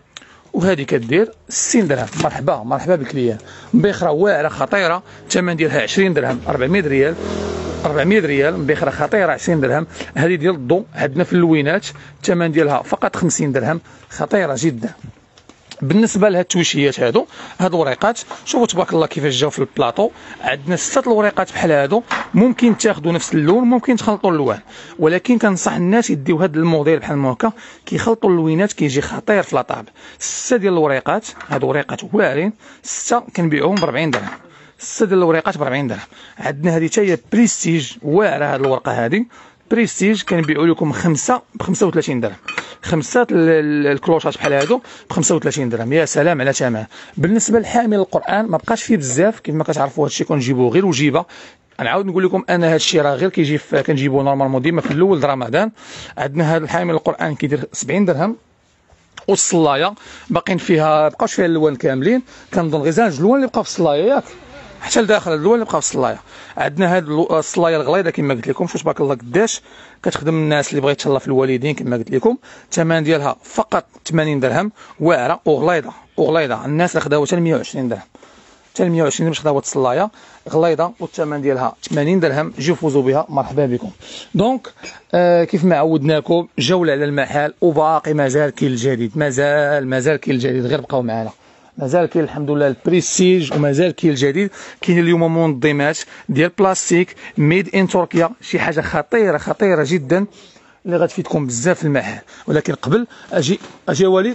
Speaker 1: وهذه كدير ستين درهم. مرحبا مرحبا بالكليان. مبيخره واعره خطيره، الثمن ديالها عشرين درهم، أربعمية ريال، أربعمية ريال. مبيخره خطيره عشرين درهم. هذه ديال الضو عندنا في اللوينات، الثمن ديالها فقط خمسين درهم، خطيره جدا. بالنسبه لهاد التويشيات هادو، هاد الوريقات شوفوا تبارك الله كيفاش جاو في البلاطو. عندنا سته الوريقات بحال هادو، ممكن تاخذوا نفس اللون، ممكن تخلطوا اللوان، ولكن كنصح الناس يديو هاد الموديل بحال هكا، كيخلطوا اللوينات كيجي خطير في لاطابل. سته ديال الوريقات، هاد وريقات واعرين، سته كنبيعوهم ب أربعين درهم، سته ديال الوريقات ب أربعين درهم. عندنا هذه حتى هي بريستيج واعره، هاد الورقه هذه بريستيج كنبيعوا لكم خمسه ب خمسة وثلاثين درهم، خمسه الكلوشات بحال هادو ب خمسة وثلاثين درهم. يا سلام على ثمن. بالنسبه لحامل القران ما بقاش فيه بزاف، كيف ما كتعرفوا هادشي كنجيبوه غير وجيبه. نعاود نقول لكم انا هادشي راه غير كيجي كنجيبوه نورمالمون ديما في الاول د رمضان. عندنا هذا الحامل القران كيدير سبعين درهم، والصلايه باقيين فيها بقاوش فيها الالوان كاملين، كنظن غير زاج الالوان اللي بقاو في الصلايه ياك حتى لداخل الالوان اللي بقاو في الصلايه. عندنا هاد الصلايه الغليظه كما قلت لكم، شوف تبارك الله قداش كتخدم الناس اللي بغات تهلا في الوالدين. كما قلت لكم الثمن ديالها فقط ثمانين درهم، واعره وغليظه وغليظه. الناس اللي خداوها حتى مية وعشرين درهم، حتى مية وعشرين باش خداوها الصلايه غليظه، والثمن ديالها ثمانين درهم. جيو فوزوا بها، مرحبا بكم. دونك آه كيف ما عودناكم جوله على المحل، وباقي مازال كاين الجديد، مازال مازال كاين الجديد، غير بقاو معنا. مازال كاين الحمد لله البريستيج، ومازال كاين الجديد. كاين اليوم منظمات ديال بلاستيك ميد ان تركيا، شي حاجه خطيره خطيره جدا اللي غتفيدكم بزاف في المحل. ولكن قبل اجي اجي وليد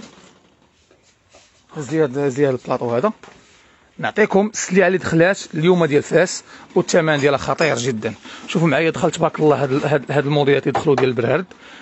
Speaker 1: هز لي هز لي البلاطو هذا، نعطيكم السلعه اللي دخلات اليوم ديال فاس، والثمن ديالها خطير جدا. شوفوا معايا دخل تبارك الله هاد هاد, هاد الموديلات اللي دخلوا ديال البرهرد.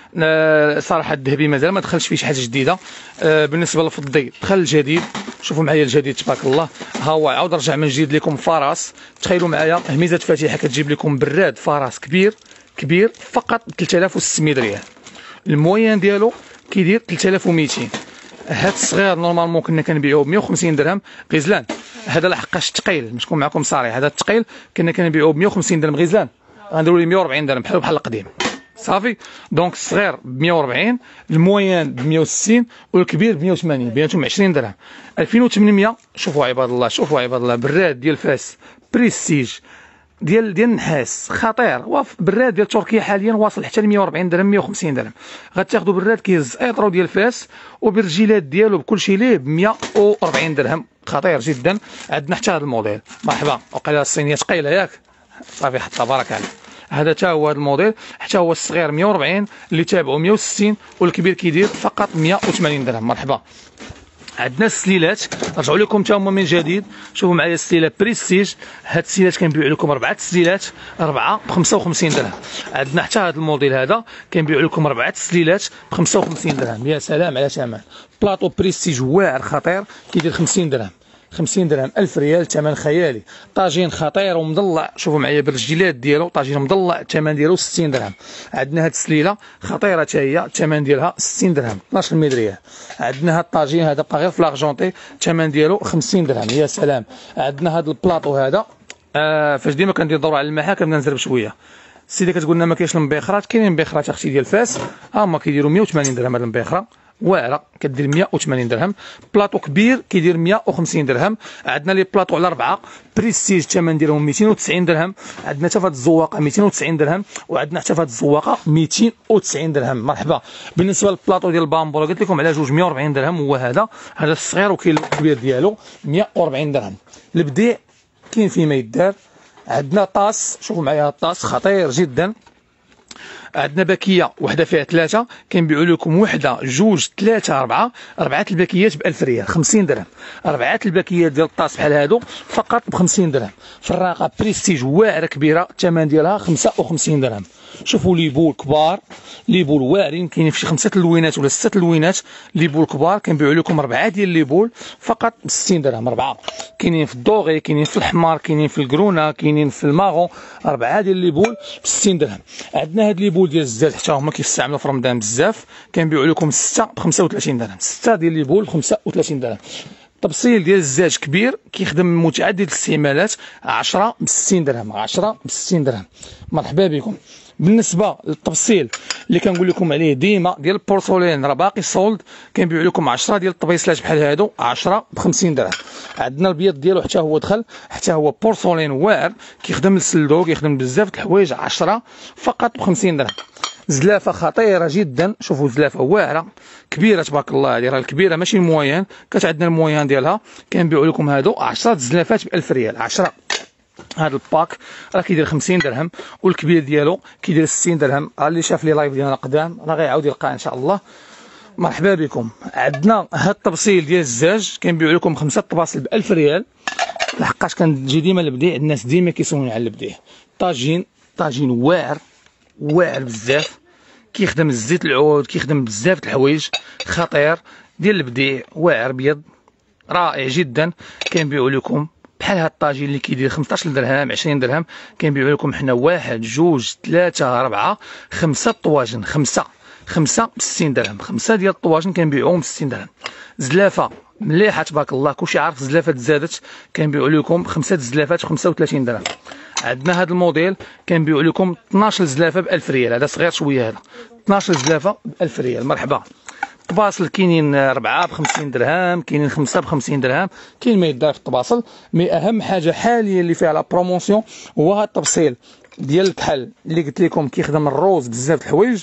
Speaker 1: صراحه الذهبي مازال ما دخلش فيه شي حاجه جديده. آه بالنسبه للفضي دخل الجديد، شوفوا معايا الجديد تبارك الله. ها هو عاود رجع من جديد لكم فراس. تخيلوا معايا هميزه فاتحه كتجيب لكم براد فراس كبير كبير فقط ثلاثة آلاف وستمية ريال. الموين ديالو كيدير ثلاثة آلاف ومئتين. هاد الصغير نورمالمون كنا كنبيعوه ب مية وخمسين درهم. غزلان هذا لحقاش ثقيل، باش نكون معكم صريح، هذا الثقيل كنا كنبيعوه ب مية وخمسين درهم. غزلان غنديروا ليه مية وأربعين درهم بحال بحال القديم صافي. دونك الصغير ب مية وأربعين، الموين ب مية وستين، والكبير ب مية وثمانين، بيناتهم عشرين درهم. ألفين وثمنمية. شوفوا عباد الله، شوفوا عباد الله، براد ديال فاس بريستيج ديال ديال النحاس خطير. براد ديال تركيا حاليا واصل حتى ل مية وأربعين درهم، مية وخمسين درهم. غتاخذوا براد كيهز ايطرو ديال فاس وبالرجيلات ديالو بكلشي ليه ب مية وأربعين درهم، خطير جدا. عندنا حتى هذا الموديل. مرحبا. وقيله الصينيه ثقيله ياك صافي، حتى بارك عليك. هذا حتى هو هذا الموديل، حتى هو الصغير مية وأربعين، اللي تابعو مية وستين، والكبير كيدير فقط مية وثمانين درهم. مرحبا. عندنا السليلات رجعوا لكم حتى هما من جديد. شوفوا معايا السليله بريستيج. هاد السليلات كنبيعوا لكم اربعه السليلات، اربعه ب خمسة وخمسين درهم. عندنا حتى هذا الموديل هذا كنبيعوا لكم اربعه السليلات ب خمسة وخمسين درهم. يا سلام على ثمن. بلاطو بريستيج واعر خطير كيدير خمسين درهم، خمسين درهم، ألف ريال، ثمن خيالي. طاجين خطير ومضلع، شوفوا معايا بالرجيلات ديالو، طاجين مضلع، الثمن ديالو ستين درهم. عندنا هاد السليله خطيره حتى هي، الثمن ديالها ستين درهم، اثناش ريال. عندنا هاد الطاجين هذا بقى غير في لاغجونتي، الثمن ديالو خمسين درهم. يا سلام. عندنا هاد البلاطو هذا آه فاش ديما كندير دوره على المحل كنبدا نزرب شويه. السيده كتقول لنا ما كاينش المبيخرات، كاينين مبيخرات اختي ديال فاس، ها هما كيديروا مية وثمانين درهم. هاد المبيخره واعره كدير مية وثمانين درهم. بلاطو كبير كيدير مية وخمسين درهم. عندنا لي بلاطو على اربعه بريستيج الثمن ديالهم ميتين وتسعين درهم. عندنا حتى فهاد الزواقه ميتين وتسعين درهم، وعندنا حتى فهاد الزواقه ميتين وتسعين درهم. مرحبا. بالنسبه للبلاطو ديال البامبور قلت لكم على جوج مية وأربعين درهم، هو هذا هذا الصغير، وكاين الكبير ديالو مية وأربعين درهم. البديع كاين فيه ما يدار. عندنا طاس، شوفوا معايا الطاس خطير جدا. عندنا باكيه وحده فيها ثلاثه، كنبيعوا لكم وحده جوج ثلاثه اربعه، اربعه الباكيات ب ألف ريال، خمسين درهم. اربعه الباكيات ديال الطاس بحال هادو فقط ب خمسين درهم. فراقه بريستيج واعره كبيره، الثمن ديالها خمسة وخمسين درهم. شوفوا لي بول كبار، لي بول واعرين، كاينين في شي خمسه اللوينات ولا سته اللوينات. لي بول كبار كنبيعوا لكم اربعه ديال لي بول فقط ب ستين درهم، اربعه. كاينين في الدوغي، كاينين في الحمار، كاينين في الكرونا، كاينين في الماغون، اربعه ديال لي بول ب ستين درهم. عندنا هاد لي بول ديال الزاد حتى هما كيستعملوا في رمضان بزاف، كنبيعوا لكم سته ب خمسة وثلاثين درهم، سته ديال لي بول ب خمسة وثلاثين درهم. طبسيل ديال الزاج كبير كيخدم متعدد الاستعمالات، عشرة ب ستين درهم، عشرة ب ستين درهم. مرحبا بكم. بالنسبه للطبسيل اللي كنقول لكم عليه ديما ديال البورسولين راه باقي سولد، كنبيعوا لكم عشرة ديال الطبيصلات بحال هادو عشرة ب خمسين درهم. عندنا البيض ديالو حتى هو دخل، حتى هو بورسولين واعر كيخدم للسلدو، كيخدم بزاف د الحوايج، عشرة فقط ب خمسين درهم. زلافه خطيره جدا، شوفوا زلافه واعره كبيره تبارك الله، هذه راه الكبيره ماشي المويان، كانت عندنا المويان ديالها كنبيعوا لكم هادو عشرة زلافات ب ألف ريال. عشرة هذا الباك راه كيدير خمسين درهم، والكبير ديالو كيدير ستين درهم. اللي شاف لي لايف ديالنا قدام راه غيعاود يلقاه ان شاء الله. مرحبا بكم. عندنا هاد الطبسيل ديال الزاج كنبيعوا لكم خمسه طباسل ب ألف ريال، لحقاش كنجي ديما البديع، الناس ديما كيسولوني على البديع. طاجين طاجين واعر واعر بزاف، كيخدم الزيت العود، كيخدم بزاف د الحوايج، خطير ديال البديع، واعر بيض رائع جدا. كنبيعوا لكم بحال هاد الطاجين اللي كيدير خمسطاش درهم عشرين درهم، كنبيعوا لكم حنا واحد جوج ثلاثة أربعة خمسة طواجن، خمسة خمسة ب ستين درهم، خمسة ديال الطواجن كنبيعوهم ب ستين درهم. زلافة مليحة تبارك الله، كلشي عارف الزلافات زادت، كنبيعوا لكم خمسة الزلافات ب خمسة وثلاثين درهم. عندنا هذا الموديل كنبيعوا لكم اثناش زلافة ب ألف ريال، هذا صغير شوية، هذا اثناش زلافة ب ألف ريال. مرحبا. الطباصل كاينين أربعة ب خمسين درهم، كاينين خمسة ب خمسين درهم، كاين ما يدار في الطباصل. مي أهم حاجة حاليا اللي فيها لا بروموسيون هو هذا التبصيل ديال الكحل اللي قلت لكم كيخدم الروز بزاف د الحوايج،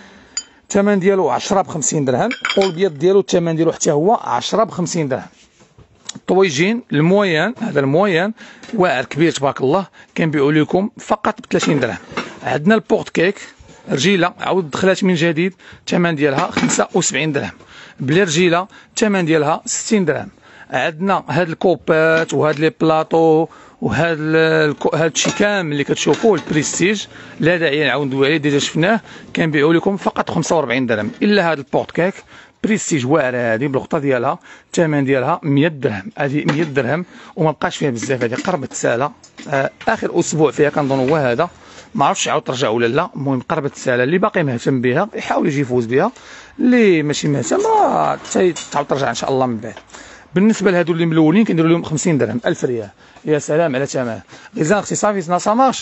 Speaker 1: الثمن ديالو عشرة ب خمسين درهم، والبيض ديالو الثمن ديالو حتى هو عشرة ب خمسين درهم. الطويجين المويان، هذا المويان واعر كبير تبارك الله، كنبيعوا لكم فقط ب ثلاثين درهم. عندنا البورت كيك رجيله عاود دخلات من جديد، الثمن ديالها خمسة وسبعين درهم، بلا رجيله الثمن ديالها ستين درهم. عندنا هاد الكوبات وهاد لي بلاطو وهاد هاد الشيء كامل اللي كتشوفوه البريستيج، لا داعي نعاود ندوي عليه، ديجا شفناه، كنبيعوا لكم فقط خمسة وأربعين درهم. الا هاد البورت كيك بريستيج واعره، هذه بالغطا ديالها الثمن ديالها مية درهم، هذه مية درهم وما بقاش فيها بزاف، هذه قربت ساله، آه اخر اسبوع فيها كنظن هو هذا، ما عرفتش عاود ترجع ولا لا. المهم قربت الساله، اللي باقي مهتم بها يحاول يجي يفوز بها، اللي ماشي مهتم حتى تعاود ترجع ان شاء الله من بعد. بالنسبه لهادو اللي ملونين كنديروا لهم خمسين درهم، ألف ريال. يا سلام على ثمن. غيزان اختي صافي سا مارش.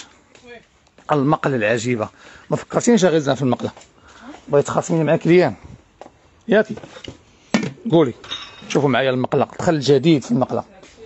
Speaker 1: المقله العجيبه، ما فكرتينيش غيزان في المقله، بغيت تخاصميني مع كليان ياكي قولي. شوفوا معايا المقله، دخل الجديد في المقله،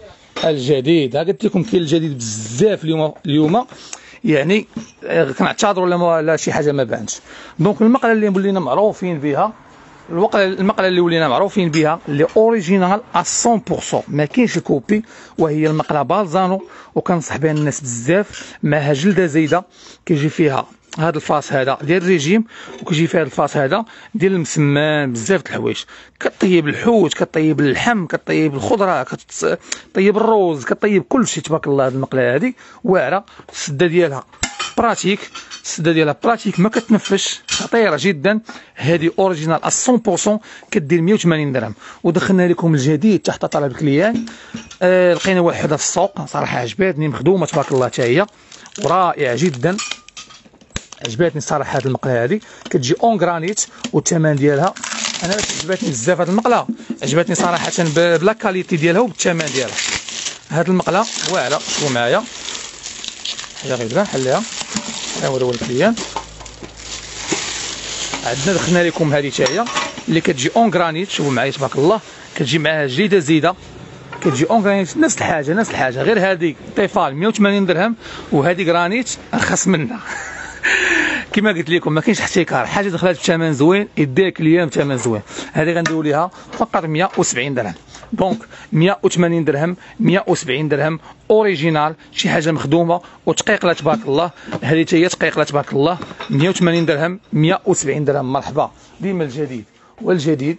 Speaker 1: الجديد ها قلت لكم كاين الجديد بزاف اليوم. اليوم يعني كنعتذروا ولا لا شي حاجه ما بانتش. دونك المقله اللي ولينا معروفين بها، المقله اللي ولينا معروفين بها اللي اوريجينال مية بالمية، ما كاينش الكوبي، وهي المقله بالزانو، وكنصح بها الناس بزاف. معها جلده زايده كيجي فيها هذا الفاس هذا ديال الريجيم، وكيجي فيها الفاس هذا ديال المسمان، بزاف د الحوايج، كطيب الحوت، كطيب اللحم، كطيب الخضره، كطيب الروز، كطيب كلشي تبارك الله. هذه المقله هذه واعره، السده ديالها براتيك، السده ديالها براتيك ما كتنفش، خطيره جدا. هذه اوريجينال مية بالمية كدير مية وثمانين درهم. ودخلنا لكم الجديد تحت طلب الكليان، آه لقينا واحده في السوق صراحه عجبتني، مخدومه تبارك الله حتى هي ورائعه جدا، عجبتني الصراحه. هذه المقله هذه كتجي اون غرانيت، والثمن ديالها انا عجبتني بزاف. هذه المقله عجبتني صراحه بلا كاليتي ديالها وبالثمن ديالها. هذه المقله واعره، شوفوا معايا حاجه غير نحليها نوريو الكليان. عندنا دخلنا لكم هذه حتى هي اللي كتجي اون غرانيت، شوفوا معايا تبارك الله، كتجي معاها جليده زيده، كتجي اون غرانيت نفس الحاجه نفس الحاجه، غير هذه طيفال مية وثمانين درهم، وهذه غرانيت ارخص منها. كما قلت لكم ما كاينش احتكار، حاجه دخلت بثمن زوين يديك اليوم بثمن زوين. هذه غنديروا ليها فقط مية وسبعين درهم. دونك مية وثمانين درهم، مية وسبعين درهم اوريجينال، شي حاجه مخدومه وتقيقله تبارك الله. هذه حتى هي تقيقله تبارك الله، مية وثمانين درهم، مية وسبعين درهم. مرحبا. ديما الجديد والجديد.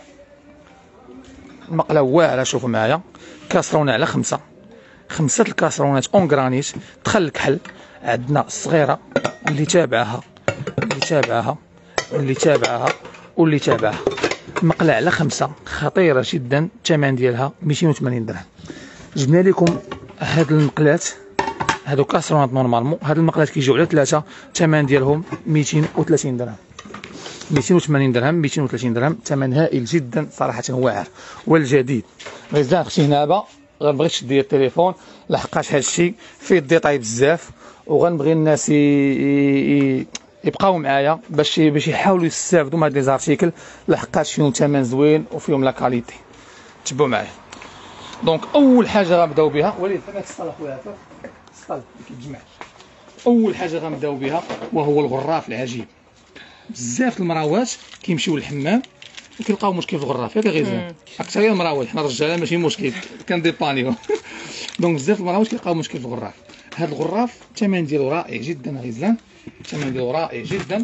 Speaker 1: المقله واعره، شوفوا معايا، كاسرونه على خمسه، خمسه الكاسرونات اون غرانيت، دخل الكحل. عندنا الصغيره اللي تابعها اللي تابعها واللي تابعها واللي تابعها. المقله على خمسه خطيره جدا، الثمن ديالها ميتين وثمانين درهم. جبنا لكم هاد المقلات، هادو كاسرونات نورمالمون، هاد المقلات كيجيو على ثلاثه، الثمن ديالهم ميتين وثلاثين درهم. مئتين وثمانين درهم مئتين وثلاثين درهم، ثمن هائل جدا صراحه، واعر والجديد. غيزلان اختي هنابه غنبغي تشدي التليفون لحقاش هذا الشيء فيه الديتاي بزاف، وغنبغي الناس يبقاو معايا باش باش يحاولوا يستافدوا من هاد لي زارتيكل لحقاش فيهم ثمن زوين وفيهم لا كاليتي. تبعوا معايا. دونك اول حاجه غنبداو بها، وليد فين السطل اخويا السطل اللي كيتجمع. اول حاجه غنبداو بها وهو الغراف العجيب. بزاف المراوات كيمشيو للحمام وكيلقاو مشكل في الغراف، ياك غيزلان اكثر هي المراوات، حنا الرجاله ماشي مشكل كنديبانيو. دونك بزاف المراوات كيلقاو مشكل في الغراف. هذا الغراف الثمن ديالو رائع جدا غيزلان، الثمن ديالو رائع جدا.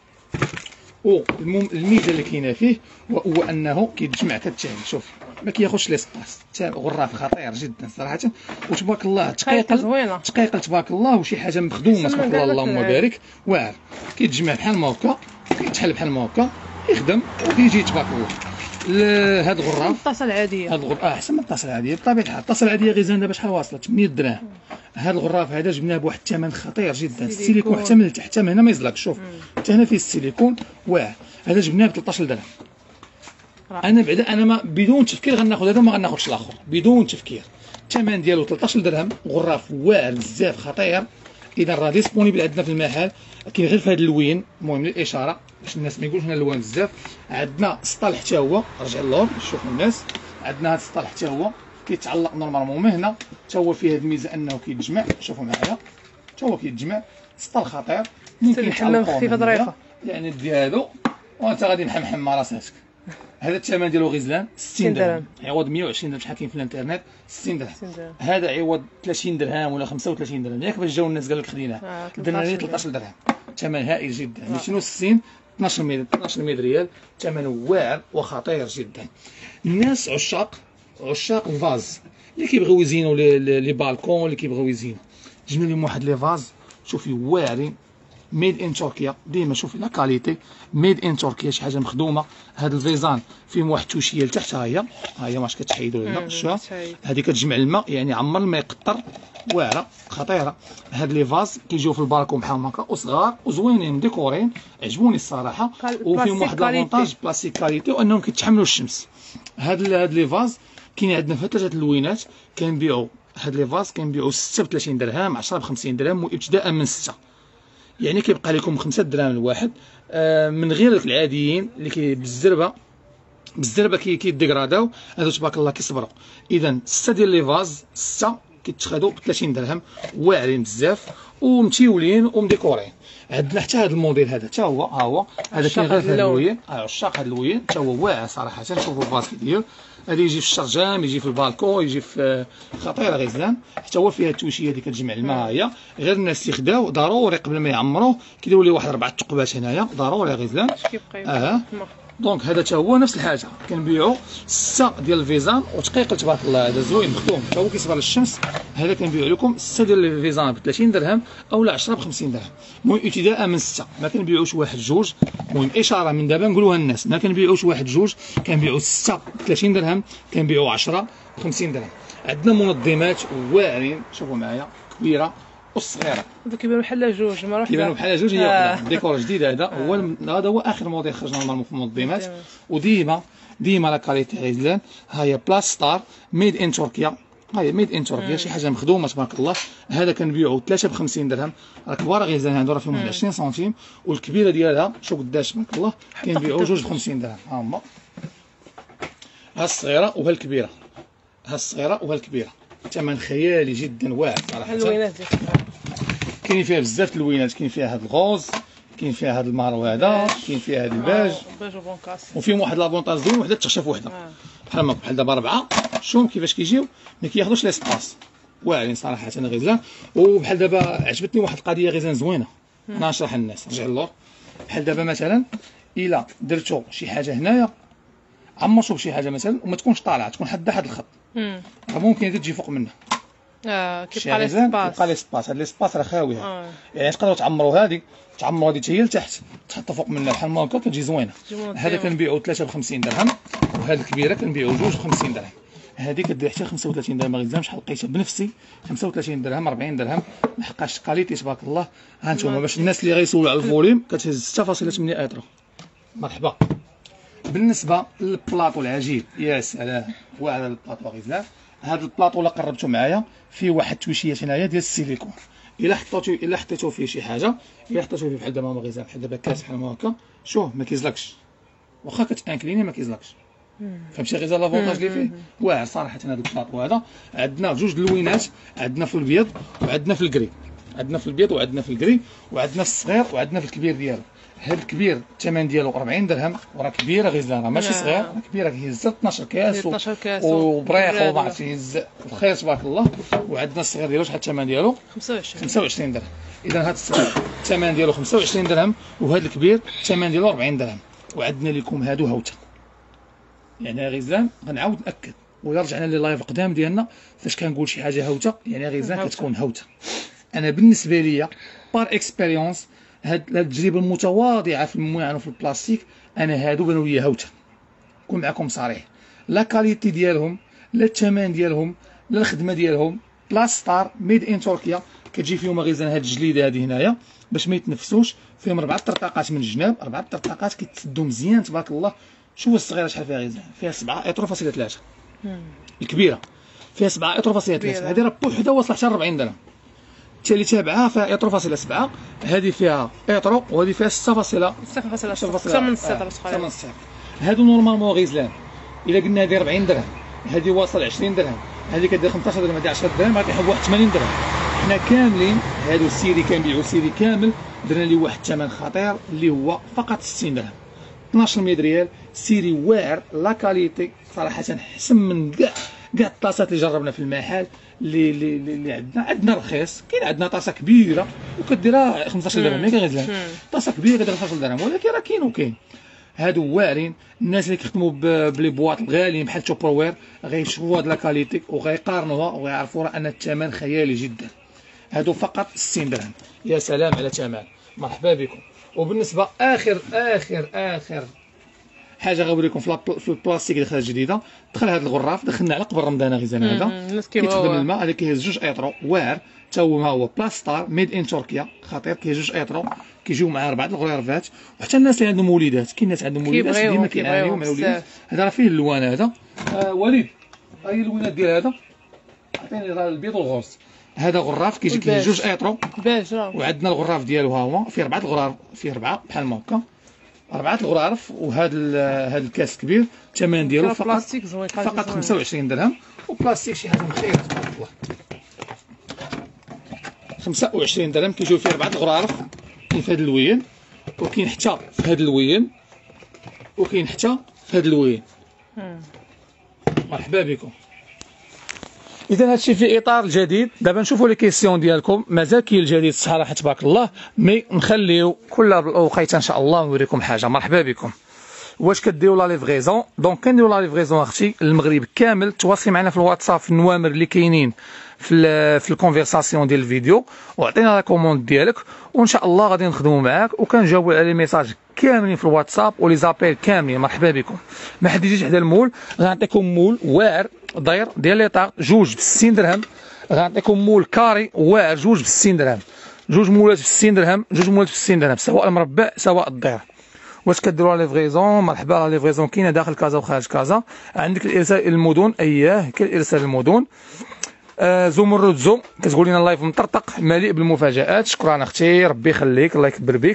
Speaker 1: والميزه اللي كاينه فيه هو انه كيتجمع كالتالي. شوف ما كياخذش لي سباس، غراف خطير جدا صراحه، وتبارك الله تقيقل تقيقل تبارك الله، وشي حاجه مخدومه تبارك الله اللهم بارك، واعر. كيتجمع بحال ما هكا، كيتحل بحال ما هكا، يخدم وكيجي تبارك الله. هاد الغراف الطاسه العاديه، هاد الغراف احسن من الطاسه العاديه بطبيعه الحال. الطاسه العاديه غيزان دابا شحال واصله؟ ثمانية دراهم. هاد الغراف هذا جبناه بواحد الثمن خطير جدا، السيليكون حتى من التحت حتى من هنا ما يزلقش. شوف حتى هنا فيه السيليكون واعر. هذا جبناه ب ثلاثة عشر درهم. انا بعدا انا ما بدون تفكير غناخذ هذا وما غناخذش الاخر بدون تفكير. الثمن ديالو ثلاثة عشر درهم، غراف واعر بزاف خطير. اذا راه ديسبونيبل عندنا في المحل، كاين غير في هذا اللوين. المهم للاشاره باش الناس ما يقولوش هنا اللوان بزاف. عندنا سطال حتى هو، رجع اللور شوفوا الناس، عندنا هذا السطال حتى هو كيتعلق نورمالمون من هنا، حتى هو فيه هذه الميزه انه كيتجمع. شوفوا معايا حتى هو كيتجمع، سطال خطير ممكن يتحمل خفيفه ظريفه يعني ديالو، وانت غادي محمحم مع راساتك. هذا الثمن ديالو غيزلان ستين درهم، عوض مئة وعشرين درهم شحال كاين في الانترنت ستين درهم. هذا عوض ثلاثين درهم ولا خمسة وثلاثين درهم، ياك باش جاو الناس قال لك خديناه درنا ليه ثلاثة عشر درهم. ثمن هائل جدا، مئتين وستين اثناش مية ريال، ثمن واعر وخطير جدا. الناس عشاق عشاق الفاز اللي كيبغيو يزينوا لي بالكون، اللي كيبغيو يزينوا، جبنا لهم واحد لي فاز شوفي واعرين ميد ان تركيا. ديما شوفي لا كاليتي ميد ان تركيا، شي حاجه مخدومه. هاد الفيزان فيهم واحد التوشيه لتحت، ها هي ها هي واش كتحيدوا لنا شوف، هذه كتجمع الماء يعني عمر الماء يقطر، واعره خطيره. هاد لي فاز كيجيو في البالكون بحال هكا وصغار وزوينين ديكورين، عجبوني الصراحه، وفيهم واحد لافونتاج بلاستيك كاليتي وانهم كيتحملوا الشمس. هاد هاد لي فاز كاين عندنا في ثلاثه اللوينات، كنبيعوا هاد لي فاز كنبيعوا ستة ب ثلاثين درهم، عشرة ب خمسين درهم، وابتداء من ستة، يعني كيبقى لكم خمسة دراهم الواحد. آه من غير العاديين اللي كي بالزربه بالزربه كي كيديغراداو، هادو تبارك الله كيصبروا. اذا ستة ديال لي فاز ستة كيتخادوا ب ثلاثين درهم، واعرين بزاف ومتيولين ومديكورين. عندنا حتى هذا الموديل هذا حتى هو، ها هو هذا كاين غير في هذا اللوين، عشاق هذا اللوين حتى هو واعر صراحه. شوفوا الفاز كي داير، هذا يجي في الشرجام، يجي في البالكون، يجي في خطيره غيزلان، حتى هو فيها التوشيه اللي كتجمع الماء. هي غير الناس يخداو ضروري قبل ما يعمروه كيديروا ليه واحد اربعه ثقبات هنايا ضروري غيزلان. اه دونك هذا حتى هو نفس الحاجه، كنبيعوا ستة ديال الفيزان وتقيقل تبارك الله. هذا زوين مخدوم حتى هو كيصبر للشمس. هذا كنبيعوا لكم ستة ديال الفيزان ب ثلاثين درهم اولا عشرة ب خمسين درهم. المهم ابتداء من ستة، ما كنبيعوش واحد جوج. المهم اشاره من دابا نقولوها للناس، ما كنبيعوش واحد جوج، كنبيعوا ستة ب ثلاثين درهم، كنبيعوا عشرة ب خمسين درهم. عندنا منظمات واعرين شوفوا معايا، كبيره والصغيره.
Speaker 2: هذا كيبانوا بحال جوج، ما راح
Speaker 1: كيبانوا بحال جوج. هي آه. ديكور جديد هذا آه. هو هذا هو اخر موديل خرج نورمالمون في المنظمات. وديما ديما لا كاليتي غيزلان. ها هي بلاس ستار ميد ان تركيا، ها هي ميد ان تركيا، شي حاجه مخدومه تبارك الله. هذا كنبيعوا ثلاثة ب خمسين درهم. راه كبار غيزلان هادو راه فيهم عشرين سنتيم، والكبيره ديالها شوف قداش تبارك الله كنبيعوا جوج ب خمسين درهم. ها هما ها الصغيره وها الكبيره، ها الصغيره وها الكبيره، ثمن خيالي جدا واعر صراحه.
Speaker 2: اللوينات
Speaker 1: كاين فيها بزاف اللوينات، كاين فيها هذا الغوز، كاين فيها هذا المارو هذا، كاين فيها هذا الباج، وفيهم واحد لافونتاج زوين، وحده تخشف وحده بحال ما بحال دابا ربعه. شوف كيفاش كيجيو، ما كياخذوش ليسباس، واعرين صراحه انا غيزلان. وبحال دابا عجبتني واحد القضيه غيزلان زوينه، انا نشرح للناس. رجع اللور، بحال دابا مثلا الا درتو شي حاجه هنايا، عمرتو بشي حاجه مثلا وما تكونش طالعه، تكون حدا واحد الخط، راه ممكن تجي فوق منها.
Speaker 2: اه كيبقى لي سباس،
Speaker 1: كيبقى لي سباس. هاد لي سباس راه خاويه. آه. يعني تقدروا تعمروا هذه، تعمروا هذه حتى هي لتحت، تحطوا فوق منها بحال ما هكا كتجي زوينه. هذا كنبيعوا ثلاثة ب خمسين درهم، وهذه الكبيره كنبيعوا جوج ب خمسين درهم. هذه كدير حتى خمسة وثلاثين درهم غير شحال لقيتها بنفسي، خمسة وثلاثين درهم أربعين درهم، لحقاش كاليتي تبارك الله. ها انتم باش الناس اللي غيسولوا على الفوليم كتهز ستة فاصلة ثمانية اترو. مرحبا. بالنسبه للبلاطو العجيب، يا سلام، واعر البلاطو غزال. هذا البلاطو الا قربتو معايا فيه واحد التويشيات هنايا ديال السيليكون. الا حطيتو الا حطيتو فيه شي حاجه، الا حطيتو فيه بحال دابا ما غزال، بحال دابا كاس بحال هكا، شوف ما كيزلكش، واخا كتانكليني ما كيزلكش. فهمتي غزال لافونتاج اللي فيه؟ واعر صراحه. هذا البلاطو هذا عندنا جوج اللوينات، عندنا في الابيض وعندنا في الكري، عندنا في الابيض وعندنا في الكري، وعندنا في الصغير وعندنا في الكبير ديالو. هذا الكبير الثمن ديالو أربعين درهم، وراه كبيره غزال، راه ماشي صغير، راه كبيره كيهز اثناش كاس
Speaker 2: اثناش كاس
Speaker 1: وبريق وما عرفتش يهز الخير تبارك الله. وعندنا الصغير ديالو شحال الثمن ديالو؟
Speaker 2: خمسة وعشرين
Speaker 1: خمسة وعشرين درهم. اذا هذا الصغير الثمن ديالو خمسة وعشرين درهم، وهذا الكبير الثمن ديالو أربعين درهم. وعندنا لكم هادو هوته، يعني غزال غنعاود ناكد ويلا رجعنا لي لايف قدام ديالنا فاش كنقول شي حاجه هوته يعني غزال كتكون هوته. انا بالنسبه ليا بار اكسبيريونس هاد التجربه المتواضعه في المعن وفي البلاستيك، انا هادو بانوا لي هوته. نكون معكم صريح، لا كاليتي ديالهم، لا الثمن ديالهم، لا الخدمه ديالهم. بلاستار ميد ان تركيا، كتجي فيهم غزال هاد الجليده هادي هنايا باش ما يتنفسوش، فيهم اربعه طرطاقات من الجناب، اربعه طرطاقات كيتسدوا مزيان تبارك الله. شوف الصغيره شحال فيها غزال، فيها سبعة اطرو فاصلة ثلاثة. الكبيره فيها سبعة اطرو فاصلة ثلاثة، هذه راه بوحده واصله حتى أربعين درهم. التالي تابعها فيها اطرو فاصلة سبعة، هذه فيها اطرو، وهذه فيها ستة فاصلة
Speaker 2: ستة فاصلة ستة من ستة تقريبا.
Speaker 1: هادو نورمالمون غزلان. الا قلنا هذه أربعين درهم، هذه واصل عشرين درهم، هذه كدير خمسطاش درهم، هذه عشرة درهم، غادي يحب واحد ثمانين درهم. حنا كاملين هادو السيري كنبيعو سيري كامل، درنا ليه واحد الثمن خطير اللي هو فقط ستين درهم، اثناش مية ريال. سيري واعر، لا كاليتي صراحه حسن من كاع كاع الطاسات اللي جربنا في المحل اللي اللي اللي عندنا. عندنا رخيص، كاين عندنا طاسه كبيره وكديرها خمسطاش درهم، ياك غزلان، طاسه كبيره كدير خمسطاش درهم، ولكن راه كاين وكاين. هادو واعرين. الناس اللي كيخدموا بلي بواط الغاليين بحال توبروير غيشوفوا هاد لا كاليتي وغيقارنوها وغيعرفوا راه ان الثمن خيالي جدا. هادو فقط ستين درهم. يا سلام على ثمن، مرحبا بكم. وبالنسبه اخر اخر اخر حاجه غنوريكم في البلاستيك اللي خرج جديده، دخل هذا الغراف، دخلنا على قبل رمضان غزال. هذا كيتخدم الماء، هذا كيهز جوج ايطرو واعر، حتى هو ما هو بلاستار ميد ان تركيا، خطير، كيهز جوج ايطرو، كيجيو معاه اربعه الغريرفات. وحتى الناس اللي عندهم وليدات، كاين ناس عندهم وليدات ديما كيعانيو مع الوليدات. هذا راه فيه اللوان هذا. آه وليد، هاي اللوينات ديال هذا، عطيني راه البيض والغوص. هذا غراف كيجي كيهز جوج ايطرو، وعندنا الغراف ديالو ها هو فيه اربعه الغراف، فيه اربعه بحال ما هكا، أربعة الغرارف. وهذا هذا الكاس كبير الثمن ديالو فقط فقط خمسة وعشرين درهم. وبلاستيك شي حاجه مخيره تبارك الله، خمسة وعشرين درهم. كيجيو فيه أربعة الغرارف، كاين في هذا اللوين، وكاين حتى في هذا اللوين، وكاين حتى في هذا اللوين. مرحبا بكم. اذا هادشي في اطار الجديد. دابا نشوفوا لي كيسيون ديالكم، مازال كاين الجديد صراحه تبارك الله، مي نخليو كل وقيته ان شاء الله نوريكم حاجه. مرحبا بكم. واش كديروا لا ليفغيزون؟ دونك كنديروا لا ليفغيزون اختي المغرب كامل. تواصلي معنا في الواتساب في النوامر اللي كاينين في في الكونفرساسيون ديال الفيديو، وعطينا لا كوموند ديالك، وان شاء الله غادي نخدموا معاك وكنجاوبوا على لي ميساج كاملين في الواتساب ولي زابيل كاملين. مرحبا بكم. ما حد يجيش حدا المول، غنعطيكم مول واعر داير ديال ليطاق جوج ب ستين درهم، غنعطيكم مول كاري واعر جوج ب ستين درهم، جوج مولات ب ستين درهم، جوج مولات ب ستين درهم، سواء المربع سواء الداير. واش كديروا لا ليفغيزون؟ مرحبا. لا ليفغيزون كاينه داخل كازا وخارج كازا. عندك الارسال الى المدن، اياه كاين الارسال للمدن. آه زمرد زو كتقول لنا اللايف مطرطق مليء بالمفاجآت. شكرا اختي، ربي يخليك، الله يكبر بك.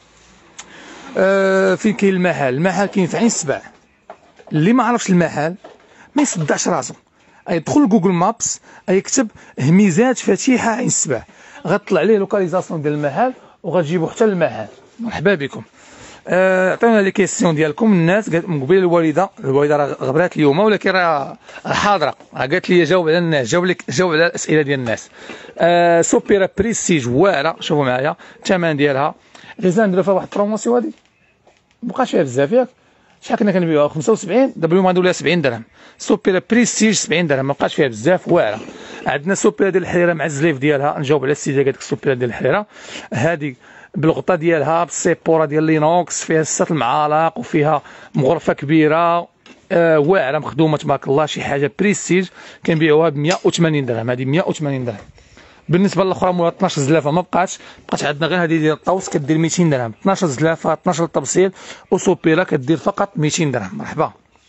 Speaker 1: آه فين كاين المحل؟ المحل كاين في عين السبع. اللي ما عرفش المحل ما يصدعش راسو، يدخل جوجل مابس يكتب هميزات فتيحه عين السبع، غتطلع ليه لوكاليزاسيون ديال المحل وغتجيبو حتى للمحل. مرحبا بكم. عطيونا لي كيسيون ديالكم. الناس من قبيل الوالده، الوالده راه غبرات اليوم ولكن راه حاضره، قالت لي جاوب على الناس، جاوب لك جاوب على الاسئله ديال الناس. آه سوبيرا بريستيج واعره، شوفوا معايا الثمن ديالها. غير نديرو فيها واحد البروموسيون هادي مابقاش فيها بزاف ياك، شحال كنا كنبيعوها خمسة وسبعين، دابا اليوم غنديرو لها سبعين درهم. سوبيرا بريستيج سبعين درهم، مابقاش فيها بزاف، واعره. عندنا سوبيرا ديال الحريره مع الزليف ديالها، نجاوب على السيده قالت لك سوبيرا ديال الحريره هادي بالغطاء ديالها بالسيبوره ديال لينوكس، فيها ستة المعالق وفيها مغرفه كبيره آه واعره مخدومه تبارك الله، شي حاجه بريستيج. كنبيعوها ب مية وثمانين درهم، هذه مية وثمانين درهم. بالنسبه للاخرى مولا اثناش زلافه ما بقاتش، بقات عندنا غير هذه ديال الطوس كدير ميتين درهم، اثناش زلافه اثناش الطبسيل وسوبيرا كدير فقط ميتين درهم. مرحبا.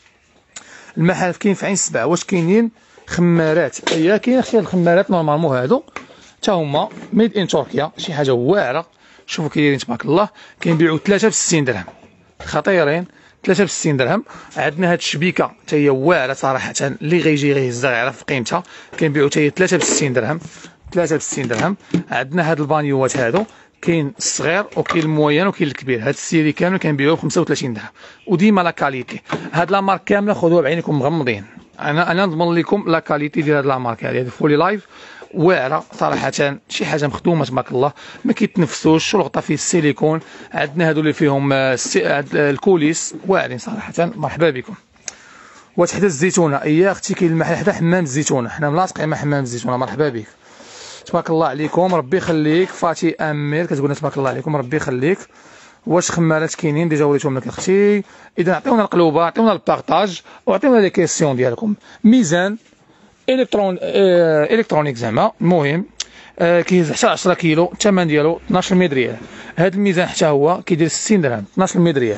Speaker 1: المحال كاين في عين السبع. واش كاينين خمارات؟ هي كاين اختي الخمارات نورمالمون هادو حتى هما ميد ان تركيا، شي حاجه واعره. شوفوا كي دايرين تبارك الله، كينبيعوا ثلاثة بستين درهم، خطيرين، ثلاثة بستين درهم. عندنا هاد الشبيكه حتى هي واعره صراحه، اللي غيجي غيهزها غيعرف قيمتها، كينبيعوا حتى هي ثلاثة بستين درهم، ثلاثة بستين درهم. عندنا هاد البانيوات هادو، كاين الصغير وكاين الموين وكاين الكبير، هاد السيري كامل كنبيعوه ب خمسة وثلاثين درهم، وديما لا كاليتي. هاد لا مارك كامله خذوها بعينكم مغمضين، انا انا نضمن لكم لا كاليتي ديال هاد لا مارك هادي. هاد فولي لايف واعره صراحه، شي حاجه مخدومه تبارك الله، ما كيتنفسوش، والغطا فيه السيليكون. عندنا هادو اللي فيهم الكوليس واعرين صراحه. مرحبا بكم. واش حدا الزيتونه؟ اييه اختي كاين المحل حدا حمام الزيتونه، حنا ملاصقين مع حمام الزيتونه. مرحبا بك، تبارك الله عليكم، ربي يخليك. فاتي امير كتقولنا تبارك الله عليكم، ربي يخليك. واش خمارات كاينين؟ ديجا وريتهم لك اختي. اذا عطيونا القلوبه، عطيونا البارطاج، وعطيونا لي كيسيون ديالكم. ميزان الكترون اه الكترونيك زعما، المهم اه كيهز حتى عشرة كيلو، الثمن ديالو اثناش مية ريال. هذا الميزان حتى هو كيدير ستين درهم، اثناش مية ريال.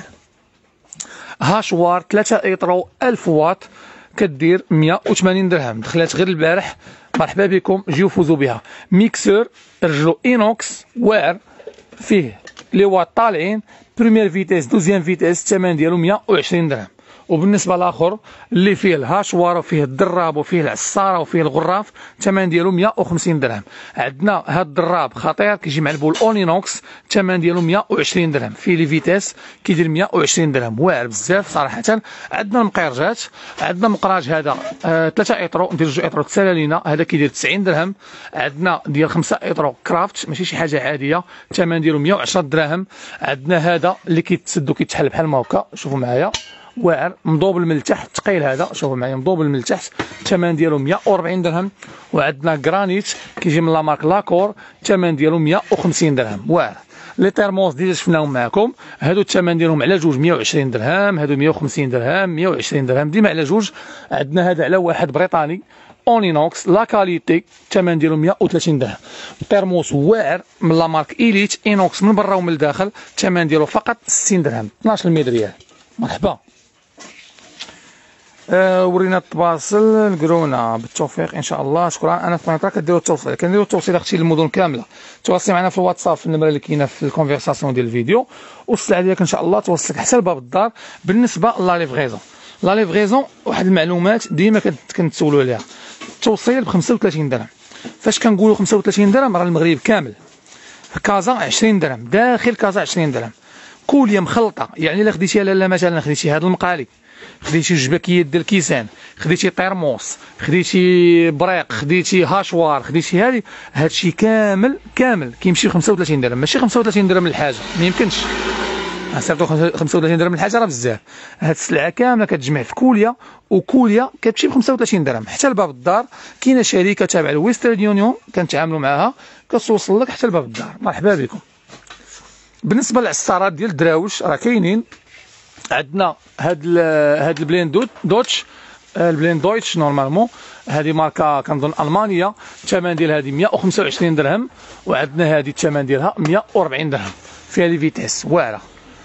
Speaker 1: هاشوار ثلاثة ايطرو ألف واط كدير مية وثمانين درهم، دخلات غير البارح. مرحبا بكم، جيو فوزوا بها. ميكسور رجلو اينوكس واعر، فيه لي واط طالعين، بروميير فيتيس دوزيام فيتيس، الثمن ديالو مية وعشرين درهم. وبالنسبه للاخر اللي فيه الهاشوار وفيه الدراب وفيه العصاره وفيه الغراف، الثمن ديالو مية وخمسين درهم. عندنا هذا الدراب خطير كيجي مع البول اونينوكس، الثمن ديالو مية وعشرين درهم، فيه لي فيتيس كيدير مية وعشرين درهم، واعر بزاف صراحه. عندنا المقيرجات، عندنا مقراج هذا آه ثلاثة ايطرو، ندير جوج ايطرو تسالالينا، هذا كيدير تسعين درهم. عندنا ديال خمسة ايطرو كرافت، ماشي شي حاجه عاديه، الثمن ديالو مية وعشرة دراهم. عندنا هذا اللي كيتسد وكيتحل بحال ما هكا، شوفوا معايا، واعر مضوبل من التحت، ثقيل هذا، شوفوا معايا مضوبل من التحت، الثمن ديالو مية وأربعين درهم. وعندنا جرانيت كيجي من لا مارك لاكور، الثمن ديالو مية وخمسين درهم، واعر. لي تيرموس ديجا شفناهم معكم، هادو الثمن ديالهم على جوج مية وعشرين درهم، هادو مية وخمسين درهم، مية وعشرين درهم، ديما على جوج. عندنا هذا على واحد بريطاني اونينوكس لا كاليتي، الثمن ديالو مية وثلاثين درهم. ترموس واعر من لا مارك إليت اينوكس من برا ومن الداخل، الثمن ديالو فقط ستين درهم، اثناش ريال. مرحبا. أه ورينا التواصل القرونا بالتوفيق ان شاء الله. شكرا. انا في راه كديروا التوصيل، كنديروا التوصيل اختي للمدن كامله. تواصلي معنا في الواتساب في النمره اللي كاينه في الكونفرساسيون ديال الفيديو، والسلعه ديالك ان شاء الله توصلك حتى لباب الدار. بالنسبه لا ليفغيزون، لا ليفغيزون واحد المعلومات ديما كنتسولوا عليها، التوصيل ب خمسة وثلاثين درهم. فاش كنقولوا خمسة وثلاثين درهم راه المغرب كامل. كازا عشرين درهم، داخل كازا عشرين درهم. كوليا مخلطه، يعني الا خديتيها لاله مثلا خديتي هذا المقالي، خديتي جباكيات ديال الكيسان، خديتي طيرموس، خديتي بريق، خديتي هاشوار، خديتي هذه، هادشي كامل كامل كيمشي ب خمسة وثلاثين درهم، ماشي خمسة وثلاثين درهم للحاجه، ما يمكنش. صيفطوا خمسة وثلاثين درهم للحاجه راه بزاف. هاد السلعه كامله كتجمع في كوليا، وكوليا كتمشي ب خمسة وثلاثين درهم حتى لباب الدار. كاينه شركه تابعه لويسترن يونيون كنتعاملوا معها كتوصل لك حتى لباب الدار. مرحبا بكم. بالنسبه للعصارات ديال الدراوش راه كاينين، عندنا هاد ال هاد البلين دوت دوتش البلين دويتش نورمالمون، هذه ماركه كنظن المانيه، الثمن ديال هذه مية وخمسة وعشرين درهم. وعندنا هذه الثمن ديالها مية وأربعين درهم، فيها لي فيتيس واعره.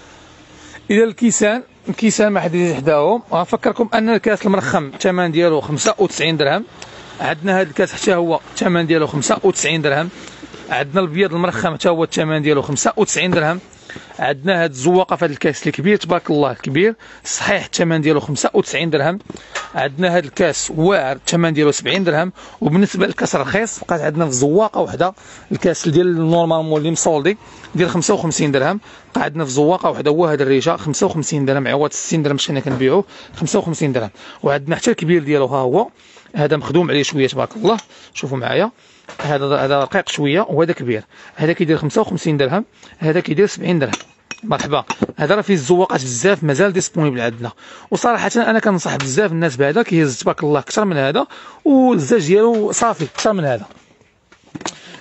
Speaker 1: الى الكيسان، الكيسان ما حد يجي حداهم. غنفكركم ان الكاس المرخم الثمن ديالو خمسة وتسعين درهم. عندنا هذا الكاس حتى هو الثمن ديالو خمسة وتسعين درهم. عندنا الابيض المرخم حتى هو الثمن ديالو خمسة وتسعين درهم. عندنا هاد الزواقه في هذا الكاس الكبير تبارك الله الكبير صحيح الثمن ديالو خمسة وتسعين درهم. عندنا هاد الكاس واعر الثمن ديالو سبعين درهم. وبالنسبه للكاس رخيص بقات عندنا في زواقه وحده، الكاس ديال النورمالمون اللي مصولدي ديال خمسة وخمسين درهم، بقى عندنا في زواقه وحده هو هذا الريشه خمسة وخمسين درهم، عوض ستين درهم حنا كنبيعوه خمسة وخمسين درهم. وعندنا حتى الكبير ديالو ها هو، هذا مخدوم عليه شويه تبارك الله، شوفوا معايا، هذا هذا رقيق شويه وهذا كبير، هذا كيدير خمسة وخمسين درهم، هذا كيدير سبعين درهم. مرحبا. هذا راه فيه الزواقات بزاف مازال ديسپونيبل عندنا، وصراحه انا كنصح بزاف الناس بهذا، كيهز تبارك الله اكثر من هذا، والزاج ديالو صافي اكثر من هذا.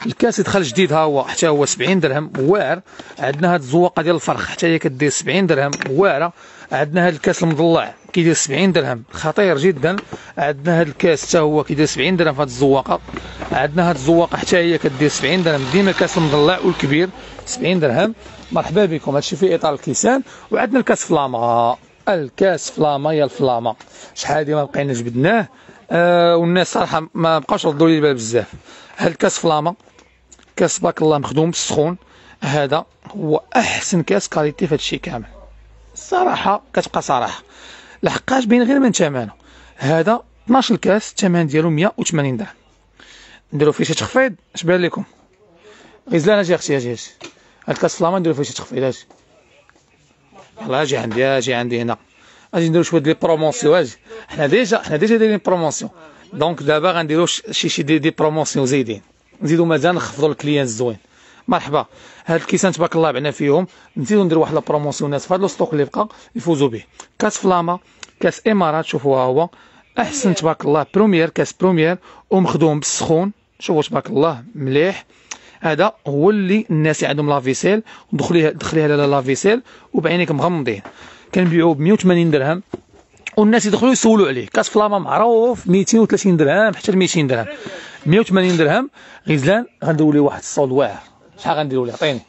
Speaker 1: الكاس يدخل جديد ها هو حتى هو سبعين درهم واعر. عندنا هاد الزواقه ديال الفرخ حتى هي كدير سبعين درهم واعره. عندنا هاد الكاس المضلع كيدير سبعين درهم خطير جدا. عندنا هاد الكاس حتى هو كيدير سبعين درهم في هاد الزواقه. عندنا هاد الزواقه حتى هي كدير سبعين درهم. ديما الكاس المضلع والكبير سبعين درهم. مرحبا بكم. هادشي في اطار الكيسان. وعندنا الكاس فلاما، الكاس فلاما يا الفلاما شحال هادي ما بقينا جبدناه. آه والناس صراحه ما بقاوش ردوا لي البال بزاف. هاد الكاس فلاما كاس تبارك الله مخدوم بالسخون. هذا هو احسن كاس كاليتي في هادشي كامل الصراحه، كتبقى صراحه لحقاش بين غير من ثمنه. هذا اثناش الكاس الثمن ديالو مية وثمانين درهم. نديرو فيه شي تخفيض اش بان لكم؟ غزلان اجي اختي اجي اجي. هاد الكاس فلاما نديرو فيه شي تخفيض اجي. يلاه اجي عندي اجي عندي هنا. اجي نديرو شويه ديال بروموسيون اجي. حنا ديجا حنا ديجا دايرين بروموسيون، دونك دابا غنديرو شي شي دي, دي بروموسيون زايدين، نزيدو مازال نخفضوا الكليان الزوين. مرحبا. هاد الكيسان تبارك الله بعنا فيهم. نزيدو نديرو واحد البروموسيونات في هاد الستوك اللي بقى يفوزوا به. كاس فلاما كاس امارات شوفوها هو احسن تبارك الله بروميير كاس بروميير ومخدوم بالسخون. شوفوا تبارك الله مليح. هذا هو اللي الناس اللي عندهم لافيسيل دخليها دخليها على لافيسيل وبعينيك مغمضين. كنبيعوه ب مية وثمانين درهم والناس يدخلوا يسولوا عليه. كاس فلاما معروف ميتين وثلاثين درهم حتى ل ميتين درهم. مية وثمانين درهم. غزلان غنديروا ليه واحد الصول واعر. شحال غنديروا ليه؟ عطيني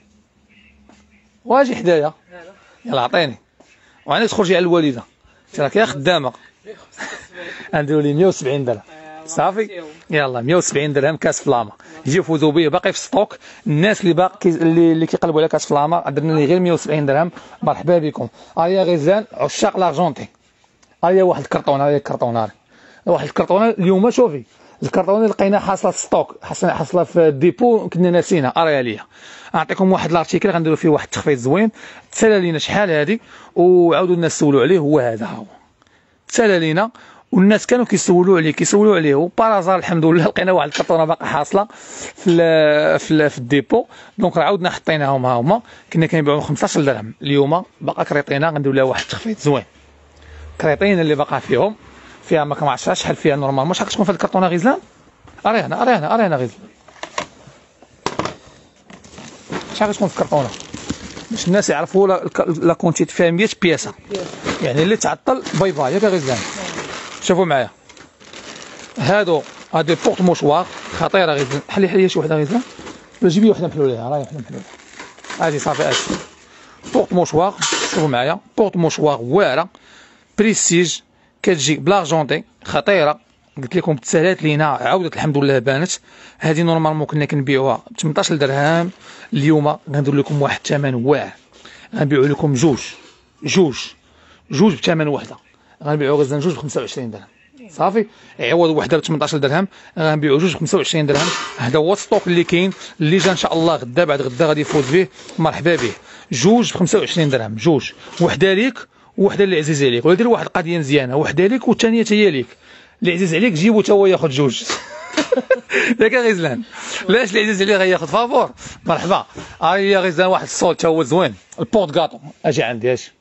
Speaker 1: واجي حدايا يلا عطيني. وانا تخرجي على الوالده انت راك يا خدامه. غنديروا ليه مية وسبعين درهم صافي. يلا مية وسبعين درهم كاس فلاما. يجيو فوزوا به باقي في ستوك. الناس اللي باقي اللي, اللي كيقلبوا على كاس فلاما درنا ليه غير مية وسبعين درهم. مرحبا بكم. هيا غزلان عشاق لارجونتي. هيا واحد الكرطونه هيا الكرطونه واحد الكرطونه اليوم. شوفي الكرطونه اللي لقيناها حاصله في ستوك حاصله حاصله في الديبو كنا ناسينها. اريها ليا نعطيكم واحد لارتيكل غنديروا فيه واحد التخفيض زوين. تسالى لينا شحال هذه وعاودوا الناس سولوا عليه. هو هذا هو تسالى لينا والناس كانوا كيسولوا عليه كيسولوا عليه وبارازار الحمد لله لقينا واحد الكرطونه باقا حاصله في ال في, ال في الديبو. دونك راه عاودنا حطيناهم ها هما. كنا كنبيعوهم خمسطاش درهم اليوم باقا كريطينا غنديروا لها واحد التخفيض زوين. كريطين اللي باقا فيهم فيها ما كنعرفش شحال فيها نورمالمون. شحال كتكون في هاد الكرطونه غزلان؟ اري هنا اري هنا اري هنا غزلان. شحال كتكون في الكرطونه باش الناس يعرفوا لا كونتيت فيها مية بياسه يعني اللي تعطل باي باي ياك غزلان. شوفوا معايا هادو هادو بورت موشوار خطيره غزلان. حلي حلي شي وحده غزلان جيبي وحده محلوله راهي وحده محلوله هادي صافي. اجي بورت موشوار. شوفوا معايا بورت موشوار واعره بريستيج كتجي بلاغجونتي خطيره. قلت لكم تسالات لينا عاودت الحمد لله بانت. هذه نورمالمون كنا كنبيعوها ب ثمنطاش درهم. اليوم غندير لكم واحد الثمن واعر. غنبيعوا لكم جوج جوج جوج بثمن وحده. غنبيعوا غزلان جوج ب خمسة وعشرين درهم صافي. عوض وحده ب ثمنطاش درهم غنبيعوا جوج ب خمسة وعشرين درهم. هذا هو الستوك اللي كاين اللي جا ان شاء الله غدا بعد غدا غادي يفوز به. مرحبا به. جوج ب خمسة وعشرين درهم جوج. وحده ليك وحده اللي عزيز عليك. ولا دير واحد القضيه مزيانه وحده ليك والثانيه حتى هي ليك. اللي عزيز عليك جيبو حتى هو ياخذ جوج. ياك غزلان لاش اللي عزيز عليه غياخذ فافور. مرحبا. ها هي غزلان واحد الصوت حتى هو زوين. البورت كاطو اجي عندي اجي.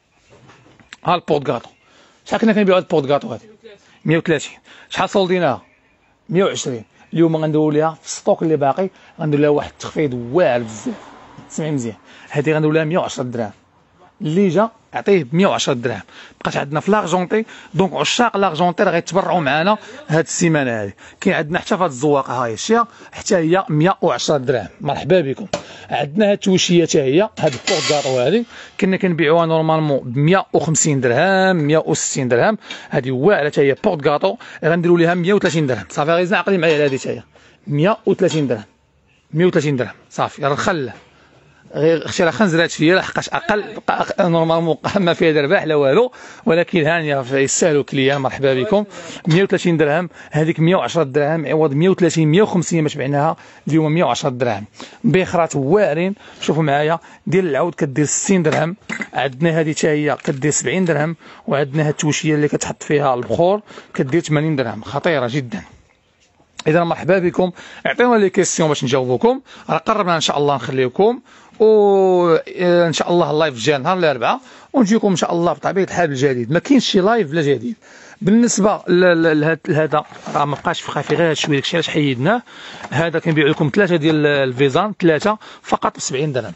Speaker 1: ها البورت كاطو شحال كنا كنبيعوا هاد البورت كاطو هادي؟ مية وثلاثين. شحال صولديناها؟ مية وعشرين. اليوم غنديروا ليها في الستوك اللي باقي غندير لها واحد التخفيض واعر بزاف. سمعي مزيان هادي غنديروا لها مية وعشرة دراهم. اللي جا عطيه ب مية وعشرة دراهم. بقات عندنا في لارجونتي. دونك عشاق لارجونتي راه غيتبرعوا معنا هاد السيمانه هادي. كاين عندنا حتى في هاد الزواقه ها هي شتيها حتى هي مية وعشرة دراهم. مرحبا بكم. عندنا هاد التوشيه حتى هي هاد البورت كاطو هادي كنا كنبيعوها نورمالمون ب مية وخمسين درهم مية وستين درهم. هادي واعره حتى هي بورت كاطو غنديروا ليها مية وثلاثين درهم صافي. غير عقلي معايا على هادي حتى هي مية وثلاثين درهم مية وثلاثين درهم صافي. راه الخل غير اختي راه خنزرات فيا لحقاش اقل نورمالمون ما فيها لا رباح لا والو ولكن هانيه يستاهلوا كليان. مرحبا بكم. مية وثلاثين درهم. هذيك مية وعشرة دراهم عوض مية وثلاثين مية وخمسين باش بعناها اليوم مية وعشرة دراهم. بخرات واعرين. شوفوا معايا ديال العود كدير ستين درهم. عندنا هذه حتى هي كدير سبعين درهم. وعندنا هاد التوشيه اللي كتحط فيها البخور كدير ثمانين درهم خطيره جدا. اذا مرحبا بكم. اعطيونا لي كيسيون باش نجاوبوكم. راه قربنا ان شاء الله نخليكم وان شاء الله اللايف الجاي نهار الاربعاء، ونجيكم ان شاء الله بطبيعه الحال بالجديد. ما كاينش شي لايف بلا جديد. بالنسبه لهذا راه ما بقاش في خافي غير هاد شويه، داكشي علاش حيدناه. هذا كنبيعوا لكم ثلاثه ديال الفيزان، ثلاثه فقط ب سبعين درهم.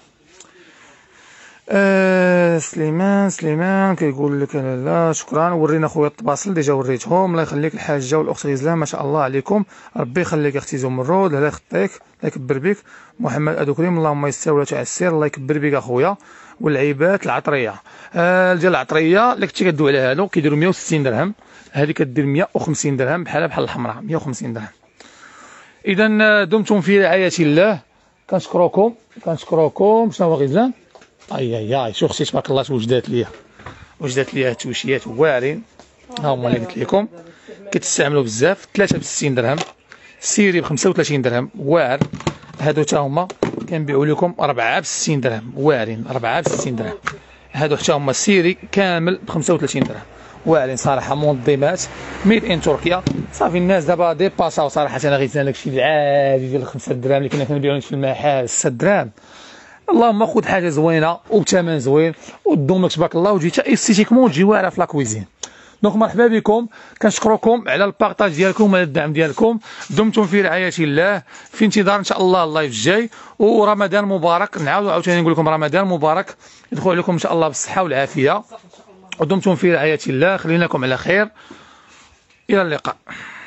Speaker 1: آه سليمان سليمان كيقول لك انا لا شكرا. ورينا خويا الطباصل ديجا وريتهم. الله يخليك الحاجه والاخت غزلان ما شاء الله عليكم، ربي يخليك اختي زمرود، الله يخطيك، الله يكبر بك. محمد ادو كريم اللهم يستر ولا تعسر، الله يكبر بك اخويا. والعيبات العطريه آه ديال العطريه اللي كنتي كدوي على هادو كيديروا مية وستين درهم، هذه كدير مية وخمسين درهم بحال بحال الحمراء مية وخمسين درهم. اذا دمتم في رعايه الله. كنشكركم كنشكركم. شنو هو غزلان؟ اي اي اي شو اختي تبارك الله وجدات ليا وجدات ليا التوشيات واعرين. ها هما اللي قلت لكم كتستعملوا بزاف. ثلاثه ب ستين درهم، سيري ب خمسة وثلاثين درهم واعر. هادو حتى هما كنبيعوا لكم أربعة ب ستين درهم واعرين، أربعة ب ستين درهم. هادو حتى هما سيري كامل ب خمسة وثلاثين درهم واعرين صراحه. منظمات ميد ان تركيا. صافي الناس دابا ديباساو صراحه. انا غير داكشي العادي ديال خمسة دراهم اللي كنا كنبيعوا في المحل ستة دراهم. اللهم خذ حاجه زوينه وبثمن زوين ودومك تبارك الله وتجي حتى استيتيكمون تجي واعره في لاكويزين. دونك مرحبا بكم. كنشكركم على البارطاج ديالكم وعلى الدعم ديالكم. دمتم في رعايه الله. في انتظار ان شاء الله اللايف الجاي. ورمضان مبارك. نعاود عاوتاني نقول لكم رمضان مبارك، يدخل عليكم ان شاء الله بالصحه والعافيه. ودمتم في رعايه الله. خليناكم على خير. الى اللقاء.